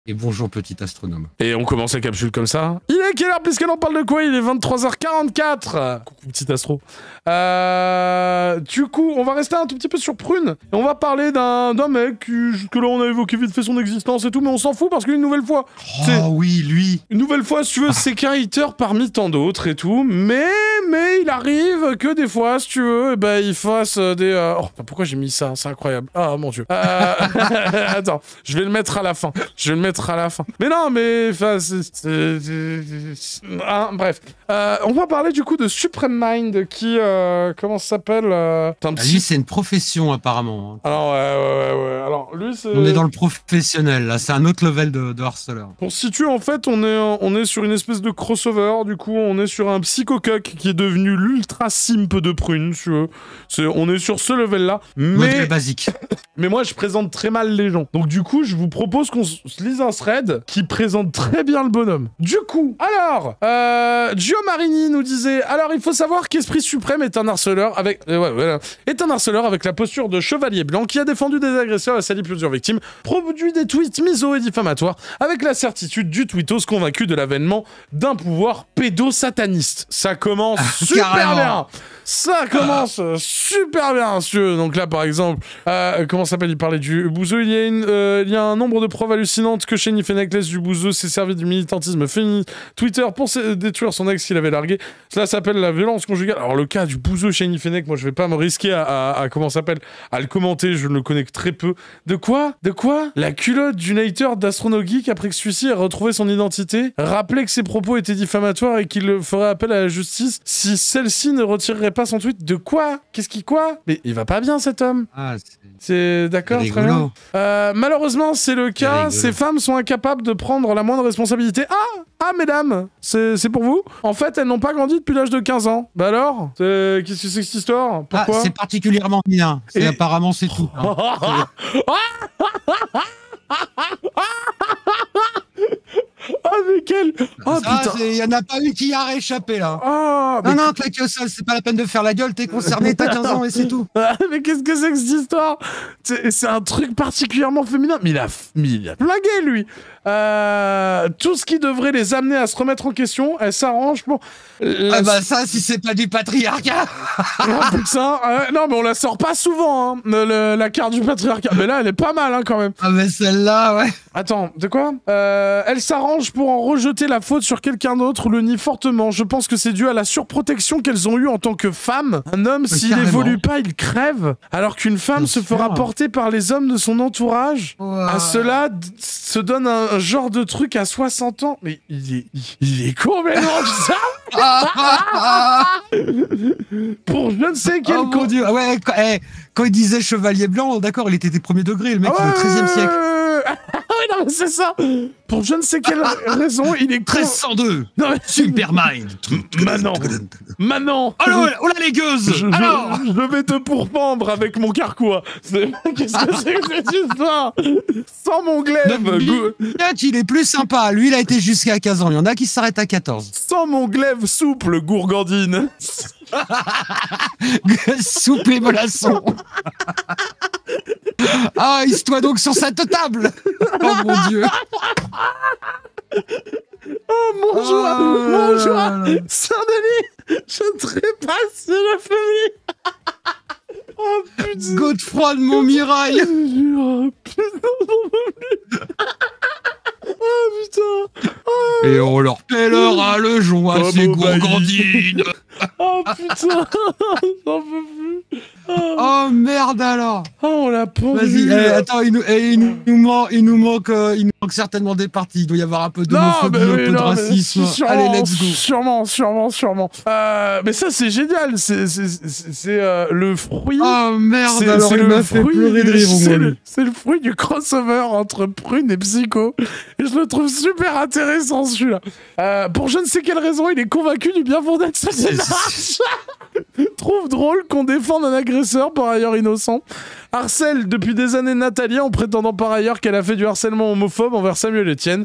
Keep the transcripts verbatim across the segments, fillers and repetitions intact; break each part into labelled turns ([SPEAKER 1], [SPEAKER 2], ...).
[SPEAKER 1] Et bonjour petit astronome.
[SPEAKER 2] Et on commence la capsule comme ça. Il est quelle heure puisqu'elle en parle de quoi? Il est vingt-trois heures quarante-quatre. Coucou petit astro. Euh, du coup, on va rester un tout petit peu sur Prune. Et on va parler d'un mec qui, jusque-là, on a évoqué vite fait son existence et tout, mais on s'en fout parce qu'une nouvelle fois...
[SPEAKER 1] Oh oui, lui.
[SPEAKER 2] Une nouvelle fois, si tu veux, c'est qu'un hater parmi tant d'autres et tout, mais, mais il arrive que des fois, si tu veux, eh ben, il fasse des... Euh... Oh, pourquoi j'ai mis ça? C'est incroyable. Ah, mon Dieu. Euh... Attends, je vais le mettre à la fin. Je vais le mettre à la fin. Mais non, mais... Enfin, hein, bref. Euh, on va parler, du coup, de Supreme Mind, qui... Euh, comment ça s'appelle euh...
[SPEAKER 1] ah, Lui, c'est une profession, apparemment.
[SPEAKER 2] Alors, ouais, ouais, ouais, ouais. Alors, lui, c'est...
[SPEAKER 1] On est dans le professionnel, là. C'est un autre level de, de harceleur.
[SPEAKER 2] Pour se situer, en fait, on est, on est sur une espèce de crossover. Du coup, on est sur un psychocoq qui est devenu l'ultra simp de Prune, tu veux. C'est, on est sur ce level-là. Mais...
[SPEAKER 1] basique.
[SPEAKER 2] Mais moi, je présente très mal les gens. Donc, du coup, je vous propose qu'on se lise un thread qui présente très bien le bonhomme. Du coup, alors, euh, Gio Marini nous disait, alors, il faut savoir qu'Esprit Suprême est un harceleur avec, euh, ouais, ouais, est un harceleur avec la posture de chevalier blanc qui a défendu des agresseurs et sali plusieurs victimes, produit des tweets miso et diffamatoires avec la certitude du tweetos convaincu de l'avènement d'un pouvoir pédosataniste. Ça commence ah, super carrément. bien. Ça commence ah. super bien, monsieur. Donc là, par exemple, euh, comment s'appelle? Il parlait du bouseux. Il y a une, euh, il y a un nombre de preuves hallucinantes que Shani Fennec laisse du bouseux s'est servi du militantisme féministe Twitter pour détruire son ex qu'il avait largué. Cela s'appelle la violence conjugale. Alors le cas du bouseux Shani Fennec, moi je vais pas me risquer à, à, à comment s'appelle à le commenter. Je ne le connais que très peu. De quoi? De quoi? La culotte du hater d'Astronogeek après que celui-ci ait retrouvé son identité, rappelait que ses propos étaient diffamatoires et qu'il ferait appel à la justice si celle-ci ne retirerait pas son tweet. De quoi? Qu'est-ce qui quoi? Mais il va pas bien cet homme.
[SPEAKER 1] Ah,
[SPEAKER 2] c'est d'accord, très bien. Euh, malheureusement, c'est le cas. Ces femmes sont incapables de prendre la moindre responsabilité. Ah, ah, mesdames, c'est pour vous. En fait, elles n'ont pas grandi depuis l'âge de quinze ans. Bah alors, qu'est-ce que c'est que cette histoire? Pourquoi?
[SPEAKER 1] Ah, c'est particulièrement bien. Et... apparemment, c'est tout. Hein.
[SPEAKER 2] Ah mais quel... Oh
[SPEAKER 1] putain, il y en a pas eu qui a rééchappé là.
[SPEAKER 2] Oh,
[SPEAKER 1] non non, claque au sol, c'est pas la peine de faire la gueule, t'es concerné, t'as quinze ans et c'est tout.
[SPEAKER 2] Mais qu'est-ce que c'est que cette histoire? C'est un truc particulièrement féminin. Mais il a, mais il a plagué lui. Euh, tout ce qui devrait les amener à se remettre en question, elle s'arrange pour...
[SPEAKER 1] La... Ah bah ça, si c'est pas du patriarcat.
[SPEAKER 2] Ah, putain, euh, non mais on la sort pas souvent, hein, le, la carte du patriarcat. Mais là, elle est pas mal hein, quand même.
[SPEAKER 1] Ah mais celle-là, ouais.
[SPEAKER 2] Attends, de quoi? euh, Elle s'arrange pour en rejeter la faute sur quelqu'un d'autre ou le nie fortement. Je pense que c'est dû à la surprotection qu'elles ont eue en tant que femmes. Un homme, s'il évolue pas, il crève. Alors qu'une femme Bien se sûr. fera porter par les hommes de son entourage. Wow. À cela se donne un, un genre de truc à soixante ans. Mais il est, il, il est complètement ça. Pour je ne sais quel...
[SPEAKER 1] Oh mon Dieu. Ouais, quand, eh, quand il disait chevalier blanc, d'accord, il était des premiers degrés, le mec, ah ouais, il est au treizième siècle.
[SPEAKER 2] Ah oui, non, mais c'est ça. Pour je ne sais quelle raison, il est...
[SPEAKER 1] treize cent deux. Non, mais... Supermind.
[SPEAKER 2] Manon. Manon.
[SPEAKER 1] Oh là, oh là, les gueuses.
[SPEAKER 2] Je,
[SPEAKER 1] Alors
[SPEAKER 2] je, je vais te pourpendre avec mon carquois. Qu'est-ce que c'est que cette histoire? Sans mon glaive.
[SPEAKER 1] Peut-être il est plus sympa. Lui, il a été jusqu'à quinze ans. Il y en a qui s'arrêtent à quatorze.
[SPEAKER 2] Sans mon glaive souple, gourgandine.
[SPEAKER 1] Souple et mollasson. Ah, hisse-toi donc sur cette table. Oh mon Dieu.
[SPEAKER 2] Oh mon joie, oh, mon joie, Saint-Denis, je trépasse la famille. Oh putain.
[SPEAKER 1] Godefroy de Montmirail.
[SPEAKER 2] Oh putain. Oh putain. Oh.
[SPEAKER 1] Et on leur pèlera le joint à ces gourgandines.
[SPEAKER 2] Oh putain. J'en peux plus.
[SPEAKER 1] Oh. Oh merde alors.
[SPEAKER 2] Oh on l'a pendu.
[SPEAKER 1] Vas-y, eh, attends, il nous, eh, il nous manque, il nous manque, euh, il nous manque certainement des parties. Il doit y avoir un peu d'homophobie, un peu de racisme. Allez, let's go.
[SPEAKER 2] Sûrement, sûrement, sûrement. Euh, mais ça c'est génial. C'est euh, le fruit.
[SPEAKER 1] Oh merde alors il m'a fait pleurer de rire au moins.
[SPEAKER 2] C'est le fruit du crossover entre Prune et Psycho. Et je le trouve super intéressant celui-là. Euh, pour je ne sais quelle raison, il est convaincu du bien fondé de sa démarche. Trouve drôle qu'on défende un agresseur par ailleurs innocent. Harcèle depuis des années Nathalie en prétendant par ailleurs qu'elle a fait du harcèlement homophobe envers Samuel Etienne.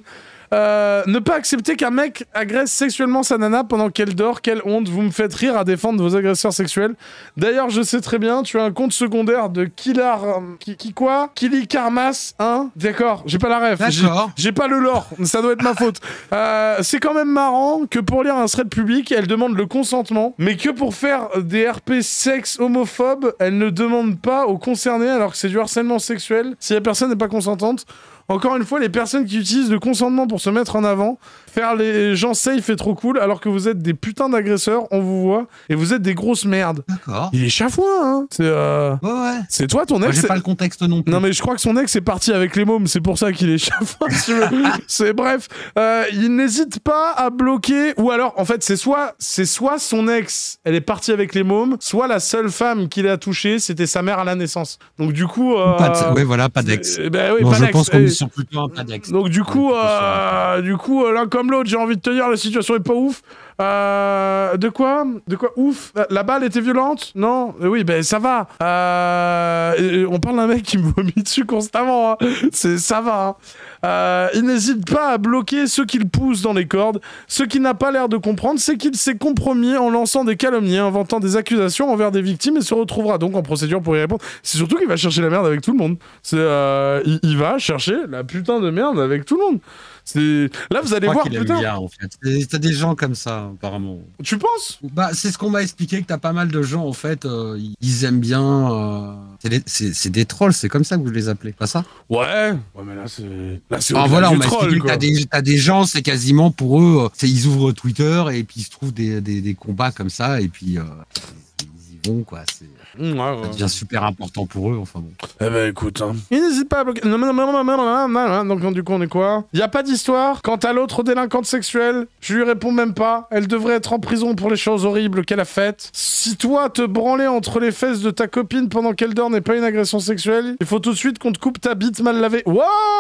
[SPEAKER 2] Euh, ne pas accepter qu'un mec agresse sexuellement sa nana pendant qu'elle dort. Quelle honte. Vous me faites rire à défendre vos agresseurs sexuels. D'ailleurs, je sais très bien, tu as un compte secondaire de Killar... Qui, qui quoi Kili Karmas, hein. D'accord, j'ai pas la ref.
[SPEAKER 1] D'accord.
[SPEAKER 2] J'ai pas le lore. Ça doit être ma faute. Euh, c'est quand même marrant que pour lire un thread public, elle demande le consentement, mais que pour faire des R P sexe homophobes, elle ne demande pas aux concernés alors que c'est du harcèlement sexuel si la personne n'est pas consentante. Encore une fois, les personnes qui utilisent le consentement pour se mettre en avant, faire les gens safe est trop cool, alors que vous êtes des putains d'agresseurs, on vous voit, et vous êtes des grosses merdes.
[SPEAKER 1] D'accord.
[SPEAKER 2] Il est chafouin, hein. C'est euh...
[SPEAKER 1] ouais, ouais.
[SPEAKER 2] C'est toi, ton ex.
[SPEAKER 1] Moi, j'ai pas le contexte non plus.
[SPEAKER 2] Non, mais je crois que son ex est parti avec les mômes, c'est pour ça qu'il est chafouin. Si tu veux. C'est bref. Euh, il n'hésite pas à bloquer, ou alors, en fait, c'est soit, c'est soit son ex, elle est partie avec les mômes, soit la seule femme qu'il a touchée, c'était sa mère à la naissance. Donc, du coup. Euh...
[SPEAKER 1] Pas de... Ouais, voilà, pas d'ex.
[SPEAKER 2] Ben, oui,
[SPEAKER 1] bon,
[SPEAKER 2] pas
[SPEAKER 1] je
[SPEAKER 2] d'ex.
[SPEAKER 1] pense qu'on est sur plutôt un pas d'ex.
[SPEAKER 2] Donc du coup, euh, du coup, euh, l'un comme l'autre, j'ai envie de te dire, la situation est pas ouf. Euh, de quoi De quoi Ouf. La, la balle était violente Non euh, Oui, ben ça va. Euh, on parle d'un mec qui me vomit dessus constamment. Hein. C'est ça va. Hein. Euh, il n'hésite pas à bloquer ceux qui le poussent dans les cordes. Ce qui n'a pas l'air de comprendre, c'est qu'il s'est compromis en lançant des calomnies, inventant des accusations envers des victimes et se retrouvera donc en procédure pour y répondre. C'est surtout qu'il va chercher la merde avec tout le monde. C'est, euh, il, il va chercher la putain de merde avec tout le monde. C'est... Là, vous allez voir, putain.
[SPEAKER 1] Bien, en fait. T'as des gens comme ça, apparemment.
[SPEAKER 2] Tu penses?
[SPEAKER 1] Bah, c'est ce qu'on m'a expliqué, que t'as pas mal de gens, en fait, euh, ils aiment bien... Euh... C'est, des, c'est, c'est des trolls, c'est comme ça que vous les appelez, pas ça?
[SPEAKER 2] Ouais. Ouais, mais là, c'est... Là, c'est
[SPEAKER 1] ah, voilà, on m'a
[SPEAKER 2] troll,
[SPEAKER 1] expliqué que t'as des, t'as des gens, c'est quasiment pour eux, c'est, ils ouvrent Twitter, et puis ils se trouvent des, des, des combats comme ça, et puis... Euh, ils y vont, quoi, c'est... Ouais, ouais. Ça devient super important pour eux, enfin bon.
[SPEAKER 2] Eh ben écoute, hein. Il n'hésite pas à bloquer... Donc du coup on est quoi? Y a pas d'histoire. Quant à l'autre délinquante sexuelle, je lui réponds même pas. Elle devrait être en prison pour les choses horribles qu'elle a faites. Si toi, te branler entre les fesses de ta copine pendant qu'elle dort n'est pas une agression sexuelle, il faut tout de suite qu'on te coupe ta bite mal lavée. Wow!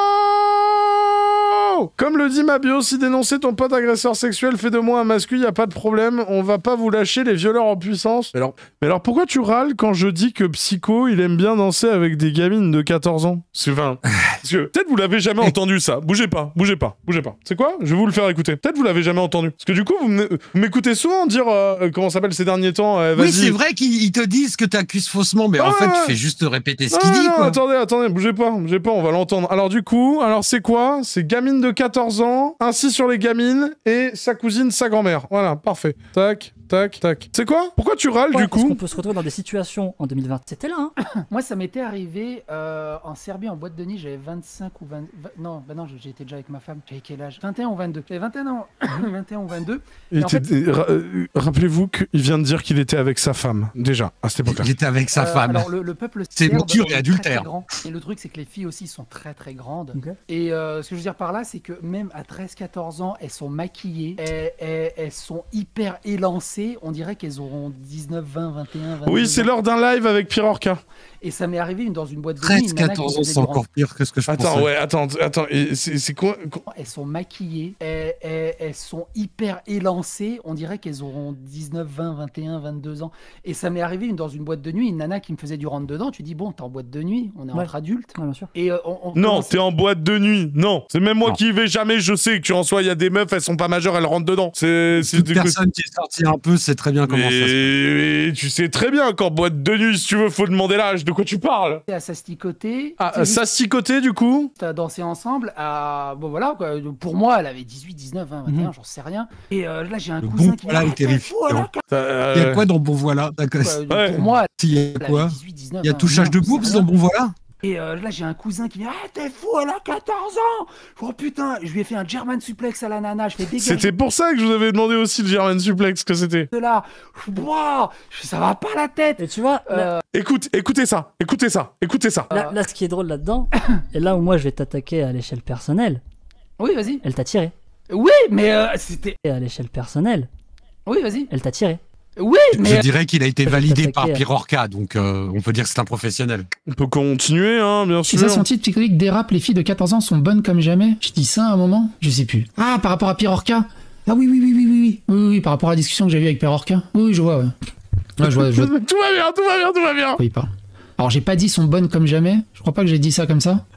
[SPEAKER 2] Comme le dit ma bio, si dénoncer ton pote agresseur sexuel fait de moi un mascu, y a pas de problème, on va pas vous lâcher les violeurs en puissance. Mais alors, mais alors pourquoi tu râles quand je dis que Psycho, il aime bien danser avec des gamines de quatorze ans? C'est enfin... Parce que peut-être vous l'avez jamais entendu ça. Bougez pas, bougez pas, bougez pas. C'est quoi? Je vais vous le faire écouter. Peut-être vous l'avez jamais entendu. Parce que du coup, vous m'écoutez souvent dire, euh, comment ça s'appelle ces derniers temps, euh,
[SPEAKER 1] oui, c'est vrai qu'ils te disent que t'accuses faussement, mais ah, en fait, tu fais juste répéter ce qu'il dit,
[SPEAKER 2] non,
[SPEAKER 1] quoi.
[SPEAKER 2] Attendez, attendez, bougez pas, bougez pas, on va l'entendre. Alors du coup, alors c'est quoi? C'est gamine de quatorze ans, ainsi sur les gamines, et sa cousine, sa grand-mère. Voilà, parfait. Tac, tac, tac. C'est quoi? Pourquoi tu râles, ouais, du coup?
[SPEAKER 3] Parce qu'on peut se retrouver dans des situations en deux mille vingt. C'était là, hein.
[SPEAKER 4] Moi, ça m'était arrivé euh, en Serbie, en boîte de nuit, j'avais vingt-cinq ou vingt... Non, bah non, j'étais déjà avec ma femme. J'avais quel âge? vingt et un ou vingt-deux. J'avais vingt et un ans. vingt et un ou vingt-deux.
[SPEAKER 2] Et en fait... ra Rappelez-vous qu'il vient de dire qu'il était avec sa femme, déjà, à cette époque-là.
[SPEAKER 1] Il était avec sa euh, femme.
[SPEAKER 4] Alors, le, le peuple
[SPEAKER 1] c'est mouture et adultère.
[SPEAKER 4] Et le truc, c'est que les filles aussi sont très, très grandes.
[SPEAKER 3] Okay.
[SPEAKER 4] Et euh, ce que je veux dire par là, c'est que même à treize quatorze ans, elles sont maquillées, elles, elles, elles sont hyper élancées. On dirait qu'elles auront dix-neuf, vingt, vingt et un, vingt-deux
[SPEAKER 2] Oui, c'est lors d'un live avec Pierre Orca.
[SPEAKER 4] Et ça m'est arrivé dans une boîte de
[SPEAKER 1] nuit. treize quatorze ans, c'est encore pire que ce que je
[SPEAKER 2] attends,
[SPEAKER 1] pensais.
[SPEAKER 2] Ouais, attends, attends, c'est quoi?
[SPEAKER 4] Elles sont maquillées, elles, elles, elles sont hyper élancées. On dirait qu'elles auront dix-neuf, vingt, vingt et un, vingt-deux ans. Et ça m'est arrivé dans une boîte de nuit, une nana qui me faisait du rentre-dedans. Tu dis, bon, t'es en boîte de nuit, on est ouais. entre adultes.
[SPEAKER 3] Ouais, bien sûr.
[SPEAKER 4] Et euh, on, on
[SPEAKER 2] non,
[SPEAKER 4] commence...
[SPEAKER 2] t'es en boîte de nuit, non. C'est même moi non. qui y vais jamais, je sais que tu en sois, il y a des meufs, elles sont pas majeures, elles rentrent dedans. C'est
[SPEAKER 1] une personne qui est sortie un peu, c'est très bien comment
[SPEAKER 2] mais...
[SPEAKER 1] ça se
[SPEAKER 2] passe. Tu sais très bien qu'en boîte de nuit, si tu veux, faut demander l'âge. De quoi tu parles?
[SPEAKER 4] À s'asticoter.
[SPEAKER 2] Ah, s'asticoter, du coup?
[SPEAKER 4] À danser ensemble. À... Bon, voilà, quoi. Pour moi, elle avait dix-huit, dix-neuf, vingt, vingt et un, mmh. j'en sais rien. Et euh, là, j'ai un
[SPEAKER 1] le
[SPEAKER 4] cousin
[SPEAKER 1] bon
[SPEAKER 4] qui
[SPEAKER 1] voilà,
[SPEAKER 4] me
[SPEAKER 1] dit ah, fou, voilà, euh... Il y a quoi dans Bon Voilà? D'accord.
[SPEAKER 4] Ouais. Pour moi,
[SPEAKER 1] il y a quoi?
[SPEAKER 4] dix-huit, dix-neuf,
[SPEAKER 1] il y a touchage de boobs dans Bon Voilà?
[SPEAKER 4] Et euh, là, j'ai un cousin qui me dit ah, t'es fou, elle a quatorze ans! Oh putain, je lui ai fait un German suplex à la nana, je fais dégager.
[SPEAKER 2] C'était pour ça que je vous avais demandé aussi le German suplex, que c'était.
[SPEAKER 4] Là, wow, ça va pas la tête!
[SPEAKER 3] Et tu vois,
[SPEAKER 4] euh...
[SPEAKER 3] là...
[SPEAKER 2] écoute, écoutez ça, écoutez ça, écoutez ça.
[SPEAKER 3] Là, là ce qui est drôle là-dedans, et là où moi je vais t'attaquer à l'échelle personnelle.
[SPEAKER 4] Oui, vas-y.
[SPEAKER 3] Elle t'a tiré.
[SPEAKER 4] Oui, mais euh, c'était.
[SPEAKER 3] Et à l'échelle personnelle.
[SPEAKER 4] Oui, vas-y.
[SPEAKER 3] Elle t'a tiré.
[SPEAKER 4] Oui, mais...
[SPEAKER 1] Je dirais qu'il a été validé par Pierre Orca, donc euh, on peut dire que c'est un professionnel.
[SPEAKER 2] On peut continuer, hein, bien sûr.
[SPEAKER 5] C'est ça, son titre psychologique dérape, les filles de quatorze ans sont bonnes comme jamais. Je dis ça à un moment, je sais plus. Ah, par rapport à Pierre Orca. Ah oui, oui, oui, oui, oui, oui, oui, oui, par rapport à la discussion que j'ai eue avec Pierre Orca. Oui, oui, je vois, ouais. Ouais, je vois, je vois.
[SPEAKER 2] Tout va bien, tout va bien, tout va bien.
[SPEAKER 5] Oui, pas. Alors, j'ai pas dit sont bonnes comme jamais. Je crois pas que j'ai dit ça comme ça.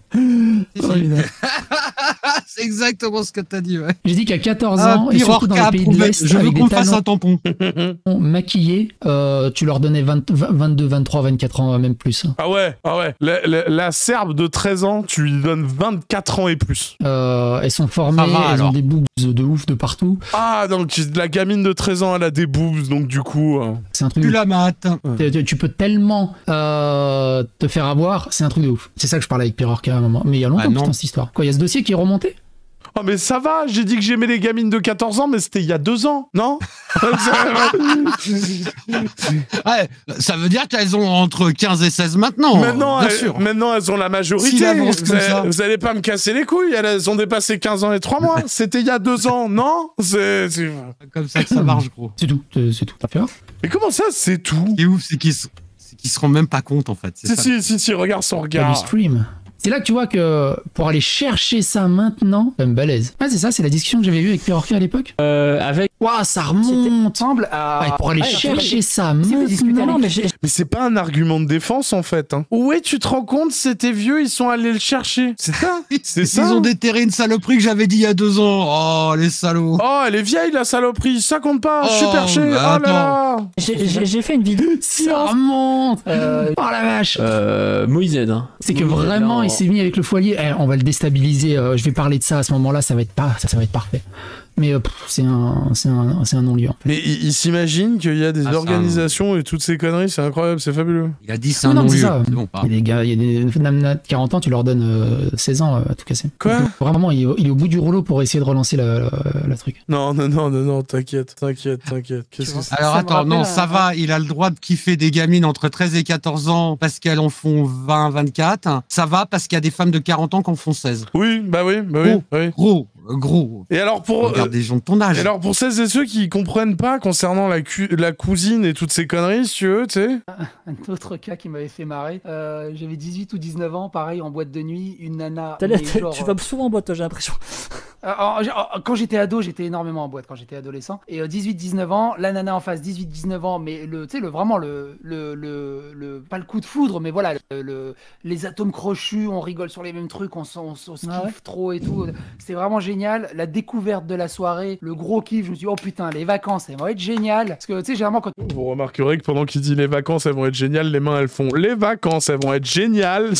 [SPEAKER 5] Oh,
[SPEAKER 1] c'est exactement ce que t'as dit, ouais.
[SPEAKER 5] J'ai dit qu'à quatorze
[SPEAKER 1] Ah,
[SPEAKER 5] ans, et surtout dans les pays de l'Est,
[SPEAKER 1] je veux
[SPEAKER 5] avec
[SPEAKER 1] qu'on
[SPEAKER 5] des
[SPEAKER 1] fasse
[SPEAKER 5] talents
[SPEAKER 1] un tampon.
[SPEAKER 5] maquillés, euh, tu leur donnais vingt, vingt-deux, vingt-trois, vingt-quatre ans, même plus.
[SPEAKER 2] Ah ouais, ah ouais. La, la, la Serbe de treize ans, tu lui donnes vingt-quatre ans et plus.
[SPEAKER 5] Euh, elles sont formées,
[SPEAKER 1] Ça va,
[SPEAKER 5] elles
[SPEAKER 1] alors.
[SPEAKER 5] ont des boobs de ouf de partout.
[SPEAKER 2] Ah, donc la gamine de treize ans, elle a des boobs, donc du coup... euh,
[SPEAKER 5] C'est un truc
[SPEAKER 1] Tu
[SPEAKER 5] de ouf.
[SPEAKER 1] la mates.
[SPEAKER 5] Tu- tu- Tu peux tellement euh, te faire avoir, c'est un truc de ouf. C'est ça que je parlais avec Pierre Orca à un moment. Mais il y a longtemps,
[SPEAKER 1] Ah, non.
[SPEAKER 5] putain, cette histoire. Quoi, il y a ce dossier qui est remonté?
[SPEAKER 2] Oh mais ça va, j'ai dit que j'aimais les gamines de quatorze ans, mais c'était il y a deux ans, non?
[SPEAKER 1] Ouais, ça veut dire qu'elles ont entre quinze et seize maintenant.
[SPEAKER 2] Maintenant,
[SPEAKER 1] bien
[SPEAKER 2] elles,
[SPEAKER 1] sûr.
[SPEAKER 2] maintenant, elles ont la majorité.
[SPEAKER 1] S'il avance
[SPEAKER 2] Vous,
[SPEAKER 1] comme
[SPEAKER 2] allez-
[SPEAKER 1] ça.
[SPEAKER 2] vous allez pas me casser les couilles, elles ont dépassé quinze ans et trois mois. C'était il y a deux ans, non? C'est... c'est-
[SPEAKER 1] Comme ça que ça marche, gros.
[SPEAKER 5] C'est tout, c'est c'est tout. T'as fait voir?
[SPEAKER 2] Mais comment ça, c'est tout?
[SPEAKER 1] Ce qui est ouf, c'est qu'ils se... c'est qu'ils se rendent même pas compte, en fait. C'est
[SPEAKER 2] Si,
[SPEAKER 1] ça.
[SPEAKER 2] si, si, si, regarde son
[SPEAKER 5] Il y a du
[SPEAKER 2] regard.
[SPEAKER 5] stream. C'est là que tu vois que pour aller chercher ça maintenant, c'est quand même balèze. Ouais, c'est ça, c'est la discussion que j'avais eue avec Pierre Orca à l'époque.
[SPEAKER 6] Euh, avec.
[SPEAKER 5] Waouh, ça remonte.
[SPEAKER 4] Ensemble à...
[SPEAKER 5] Ouais, pour aller
[SPEAKER 4] Ouais,
[SPEAKER 5] chercher ça
[SPEAKER 4] Si vous discutez
[SPEAKER 5] maintenant.
[SPEAKER 4] avec-
[SPEAKER 5] Mais j'ai-
[SPEAKER 2] Mais c'est pas un argument de défense, en fait. Hein. Ouais, tu te rends compte, c'était vieux, ils sont allés le chercher. C'est ça? C'est ça?
[SPEAKER 1] Ils ont déterré une saloperie que j'avais dit il y a deux ans. Oh, les salauds.
[SPEAKER 2] Oh, elle est vieille, la saloperie, ça compte pas,
[SPEAKER 1] Oh,
[SPEAKER 2] super cher.
[SPEAKER 1] bah,
[SPEAKER 2] Oh là là.
[SPEAKER 3] J'ai- J'ai j'ai fait une vidéo.
[SPEAKER 5] ça remonte.
[SPEAKER 3] Euh,
[SPEAKER 5] Oh la vache.
[SPEAKER 6] Euh, Moïse Ed, hein.
[SPEAKER 5] C'est que
[SPEAKER 6] Moïse Ed,
[SPEAKER 5] vraiment,
[SPEAKER 6] là,
[SPEAKER 5] il s'est mis avec le foyer. Eh, on va le déstabiliser. euh, je vais parler de ça à ce moment-là. Ça va être pas, ça, ça va être parfait. Mais euh, pff, c'est un, c'est un, c'est un non-lieu. En fait.
[SPEAKER 2] Mais il, il s'imagine qu'il y a des
[SPEAKER 1] Ah, c'est
[SPEAKER 2] organisations et toutes ces conneries, c'est incroyable, c'est fabuleux.
[SPEAKER 1] Il a dit c'est
[SPEAKER 5] Oui,
[SPEAKER 1] un
[SPEAKER 5] non, mais c'est
[SPEAKER 1] non-lieu.
[SPEAKER 5] ça.
[SPEAKER 1] C'est bon, pas.
[SPEAKER 5] Il y a des gars, il y a des nanas de quarante ans, tu leur donnes euh, seize ans euh, à tout casser.
[SPEAKER 2] Quoi?
[SPEAKER 5] Donc, vraiment, il est, au- il est au bout du rouleau pour essayer de relancer la, la, la truc.
[SPEAKER 2] Non, non, non, non, non, t'inquiète, t'inquiète, t'inquiète. Qu'est-ce que c'est?
[SPEAKER 1] Alors
[SPEAKER 4] Ça me
[SPEAKER 1] attends,
[SPEAKER 4] rappelle
[SPEAKER 1] non,
[SPEAKER 4] un-
[SPEAKER 1] ça va, il a le droit de kiffer des gamines entre treize et quatorze ans parce qu'elles en font vingt, vingt-quatre. Ça va parce qu'il y a des femmes de quarante ans qui en font seize.
[SPEAKER 2] Oui, bah oui, bah oui,
[SPEAKER 1] Oh.
[SPEAKER 2] oui.
[SPEAKER 1] Gros, euh, gros.
[SPEAKER 2] Et alors pour...
[SPEAKER 1] Regarde
[SPEAKER 2] euh,
[SPEAKER 1] des gens de ton âge.
[SPEAKER 2] et alors pour celles et ceux qui comprennent pas concernant la, cu- la cousine et toutes ces conneries, si tu veux, tu sais.
[SPEAKER 4] Un autre cas qui m'avait fait marrer. Euh, J'avais dix-huit ou dix-neuf ans, pareil, en boîte de nuit, une nana...
[SPEAKER 3] t'as-
[SPEAKER 4] mais
[SPEAKER 3] t'as-
[SPEAKER 4] genre,
[SPEAKER 3] Tu vas souvent en boîte, j'ai l'impression.
[SPEAKER 4] Euh, en- en- quand j'étais ado, j'étais énormément en boîte quand j'étais adolescent. Et euh, dix-huit dix-neuf ans, la nana en face, dix-huit dix-neuf ans, mais le, tu sais, le, vraiment le, le, le, le- pas le coup de foudre, mais voilà, le, le- les atomes crochus, on rigole sur les mêmes trucs, on, s- on, s- on se
[SPEAKER 3] Ah
[SPEAKER 4] kiffe
[SPEAKER 3] ouais.
[SPEAKER 4] trop et tout. C'était vraiment génial. La découverte de la soirée, le gros kiff, je me suis dit, oh putain, les vacances, elles vont être géniales. Parce que, tu sais, généralement, quand
[SPEAKER 2] Vous remarquerez que pendant qu'il dit les vacances, elles vont être géniales, les mains, elles font les vacances, elles vont être géniales.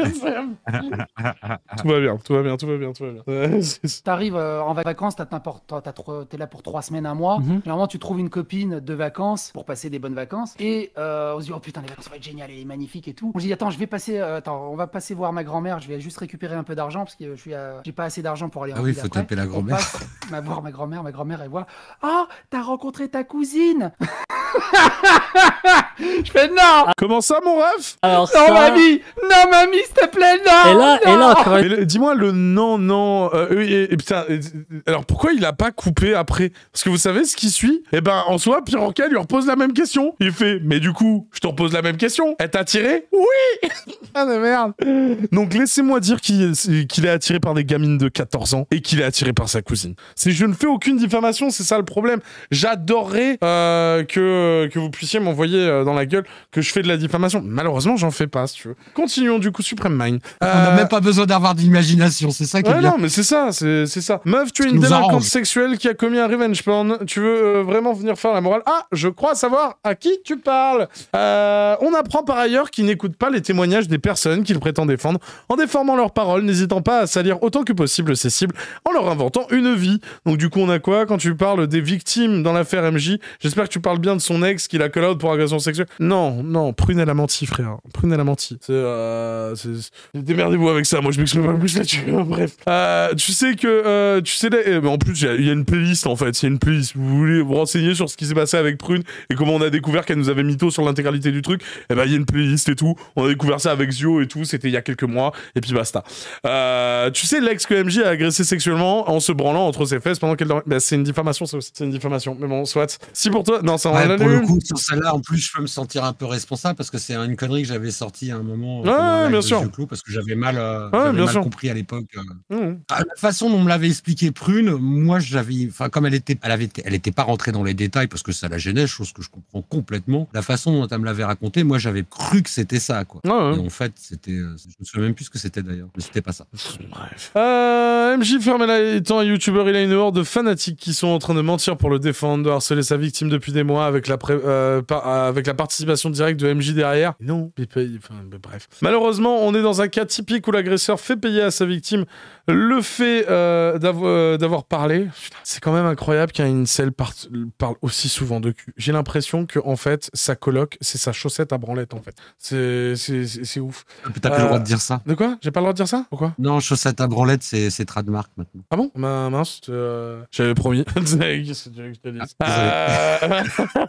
[SPEAKER 2] Tout va bien, tout va bien, tout va bien, tout va bien. Ouais, c'est-
[SPEAKER 4] t'arrives euh, en vacances, t'as n'importe- t'as- t'as trois- t'es là pour trois semaines, un mois.
[SPEAKER 3] Mhm.
[SPEAKER 4] Généralement, tu trouves une copine de vacances pour passer des bonnes vacances. Et euh, on se dit, oh putain, les vacances, ça va être génial, elle est magnifique et tout. On se dit, attends, je vais passer, euh, attends, on va passer voir ma grand-mère, je vais juste récupérer un peu d'argent parce que je suis, à- j'ai pas assez d'argent pour aller en
[SPEAKER 1] Ah oui,
[SPEAKER 4] ville
[SPEAKER 1] faut
[SPEAKER 4] après.
[SPEAKER 1] taper la
[SPEAKER 4] On
[SPEAKER 1] grand-mère.
[SPEAKER 4] passe, ma voir ma grand-mère, ma grand-mère, elle voit, oh, t'as rencontré ta cousine. Je fais, non,
[SPEAKER 2] Comment ça, mon ref?
[SPEAKER 3] Alors
[SPEAKER 4] non,
[SPEAKER 3] ça...
[SPEAKER 4] mamie, non, mamie, s'il te plaît, non.
[SPEAKER 3] Et là, et
[SPEAKER 4] non.
[SPEAKER 3] là, encore une-
[SPEAKER 2] Mais le- dis-moi le non, non. euh, oui, et, et putain, et- alors pourquoi il a pas coupé après? Parce que vous savez ce qui suit? Eh ben, en soi, Pierre Orca lui repose la même question. Il fait, mais du coup, je te repose la même question. Elle t'a attiré? Oui. Ah de merde. Donc laissez-moi dire qu'il est, qu'il est attiré par des gamines de quatorze ans et qu'il est attiré par sa cousine. C'est je ne fais aucune diffamation, c'est ça le problème. J'adorerais euh, que que vous puissiez m'envoyer euh, dans la gueule que je fais de la diffamation. Malheureusement, j'en fais pas, si tu veux. Continuons du coup, Supreme Mind.
[SPEAKER 1] On n'a
[SPEAKER 2] Euh,
[SPEAKER 1] même pas besoin d'avoir d'imagination, c'est ça qui est
[SPEAKER 2] Ouais,
[SPEAKER 1] bien.
[SPEAKER 2] non, mais c'est ça, c'est c'est ça. Meuf, tu es
[SPEAKER 1] Ça
[SPEAKER 2] une
[SPEAKER 1] nous
[SPEAKER 2] délinquante
[SPEAKER 1] arrange.
[SPEAKER 2] sexuelle qui a commis un revenge porn. Tu veux euh, vraiment venir faire la morale? Ah, je crois savoir à qui tu parles. Euh, on apprend par ailleurs qu'ils n'écoutent pas les témoignages des personnes qu'ils prétendent défendre en déformant leurs paroles, n'hésitant pas à salir autant que possible ces cibles en leur inventant une vie. Donc du coup, on a quoi quand tu parles des victimes dans l'affaire M J? J'espère que tu parles bien de son ex qui l'a call out pour agression sexuelle. Non, non, Prune elle a menti, frère. Prune elle a menti. C'est, euh, c'est- démerdez-vous avec ça. Moi, je m'exprime pas plus là-dessus. Bref, euh, tu sais que, euh, tu sais, là, eh, mais en plus, il y a- il y, a une playlist en fait. Il y a une playlist. Vous voulez vous renseigner sur ce qui s'est passé avec Prune et comment on a découvert qu'elle nous avait mytho sur l'intégralité du truc? Eh ben, il y a une playlist et tout. On a découvert ça avec Zio et tout. C'était il y a quelques mois. Et puis basta. Euh, tu sais, l'ex que M J a agressé sexuellement en se branlant entre ses fesses pendant qu'elle dormait. Bah, c'est une diffamation, ça aussi. C'est une diffamation. Mais bon, soit. Si pour toi, non, ça, on
[SPEAKER 1] Ouais,
[SPEAKER 2] l'a connais
[SPEAKER 1] pour le
[SPEAKER 2] une.
[SPEAKER 1] coup, sur celle-là, en plus, je peux me sentir un peu responsable parce que c'est une connerie que j'avais sortie à un moment.
[SPEAKER 2] Ouais,
[SPEAKER 1] euh,
[SPEAKER 2] ouais, bien sûr.
[SPEAKER 1] Clos, parce que j'avais mal, euh,
[SPEAKER 2] Ouais,
[SPEAKER 1] j'avais
[SPEAKER 2] bien
[SPEAKER 1] mal
[SPEAKER 2] sûr.
[SPEAKER 1] compris à l'époque. Euh.
[SPEAKER 2] Mmh.
[SPEAKER 1] Ah, la façon dont on me l'avait expliqué Prune, moi, j'avais, enfin, comme elle était, elle avait, elle était pas rentrée dans les détails parce que ça la gênait, chose que je comprends complètement. La façon dont elle me l'avait raconté, moi, j'avais cru que c'était ça, quoi.
[SPEAKER 2] Ouais, ouais.
[SPEAKER 1] Et en fait, c'était, euh, je me souviens même plus ce que c'était d'ailleurs, mais c'était pas ça.
[SPEAKER 2] Bref. Euh, M J Fermela étant un youtubeur, il a une horde de fanatiques qui sont en train de mentir pour le défendre, de harceler sa victime depuis des mois avec la, pré- euh, par- avec la participation directe de M J derrière. Et non, il paye, enfin, bah, bref. Malheureusement, on est dans un cas typique où l'agresseur fait payer à sa victime le fait euh, d'avo- euh, d'avoir parlé. Putain, c'est quand même incroyable qu'un incel par- parle aussi souvent de cul. J'ai l'impression que en fait, sa coloc, c'est sa chaussette à branlette, en fait. C'est c'est- c'est- c'est ouf.
[SPEAKER 1] T'as plus
[SPEAKER 2] Euh,
[SPEAKER 1] le droit de dire ça.
[SPEAKER 2] De quoi? J'ai pas le droit de dire ça? Pourquoi?
[SPEAKER 1] Non, chaussette à branlette, c'est, c'est trademark maintenant.
[SPEAKER 2] Ah bon? Ma mince, euh, j'avais promis. Qu'est-ce que tu veux que je te dise?
[SPEAKER 1] Ah,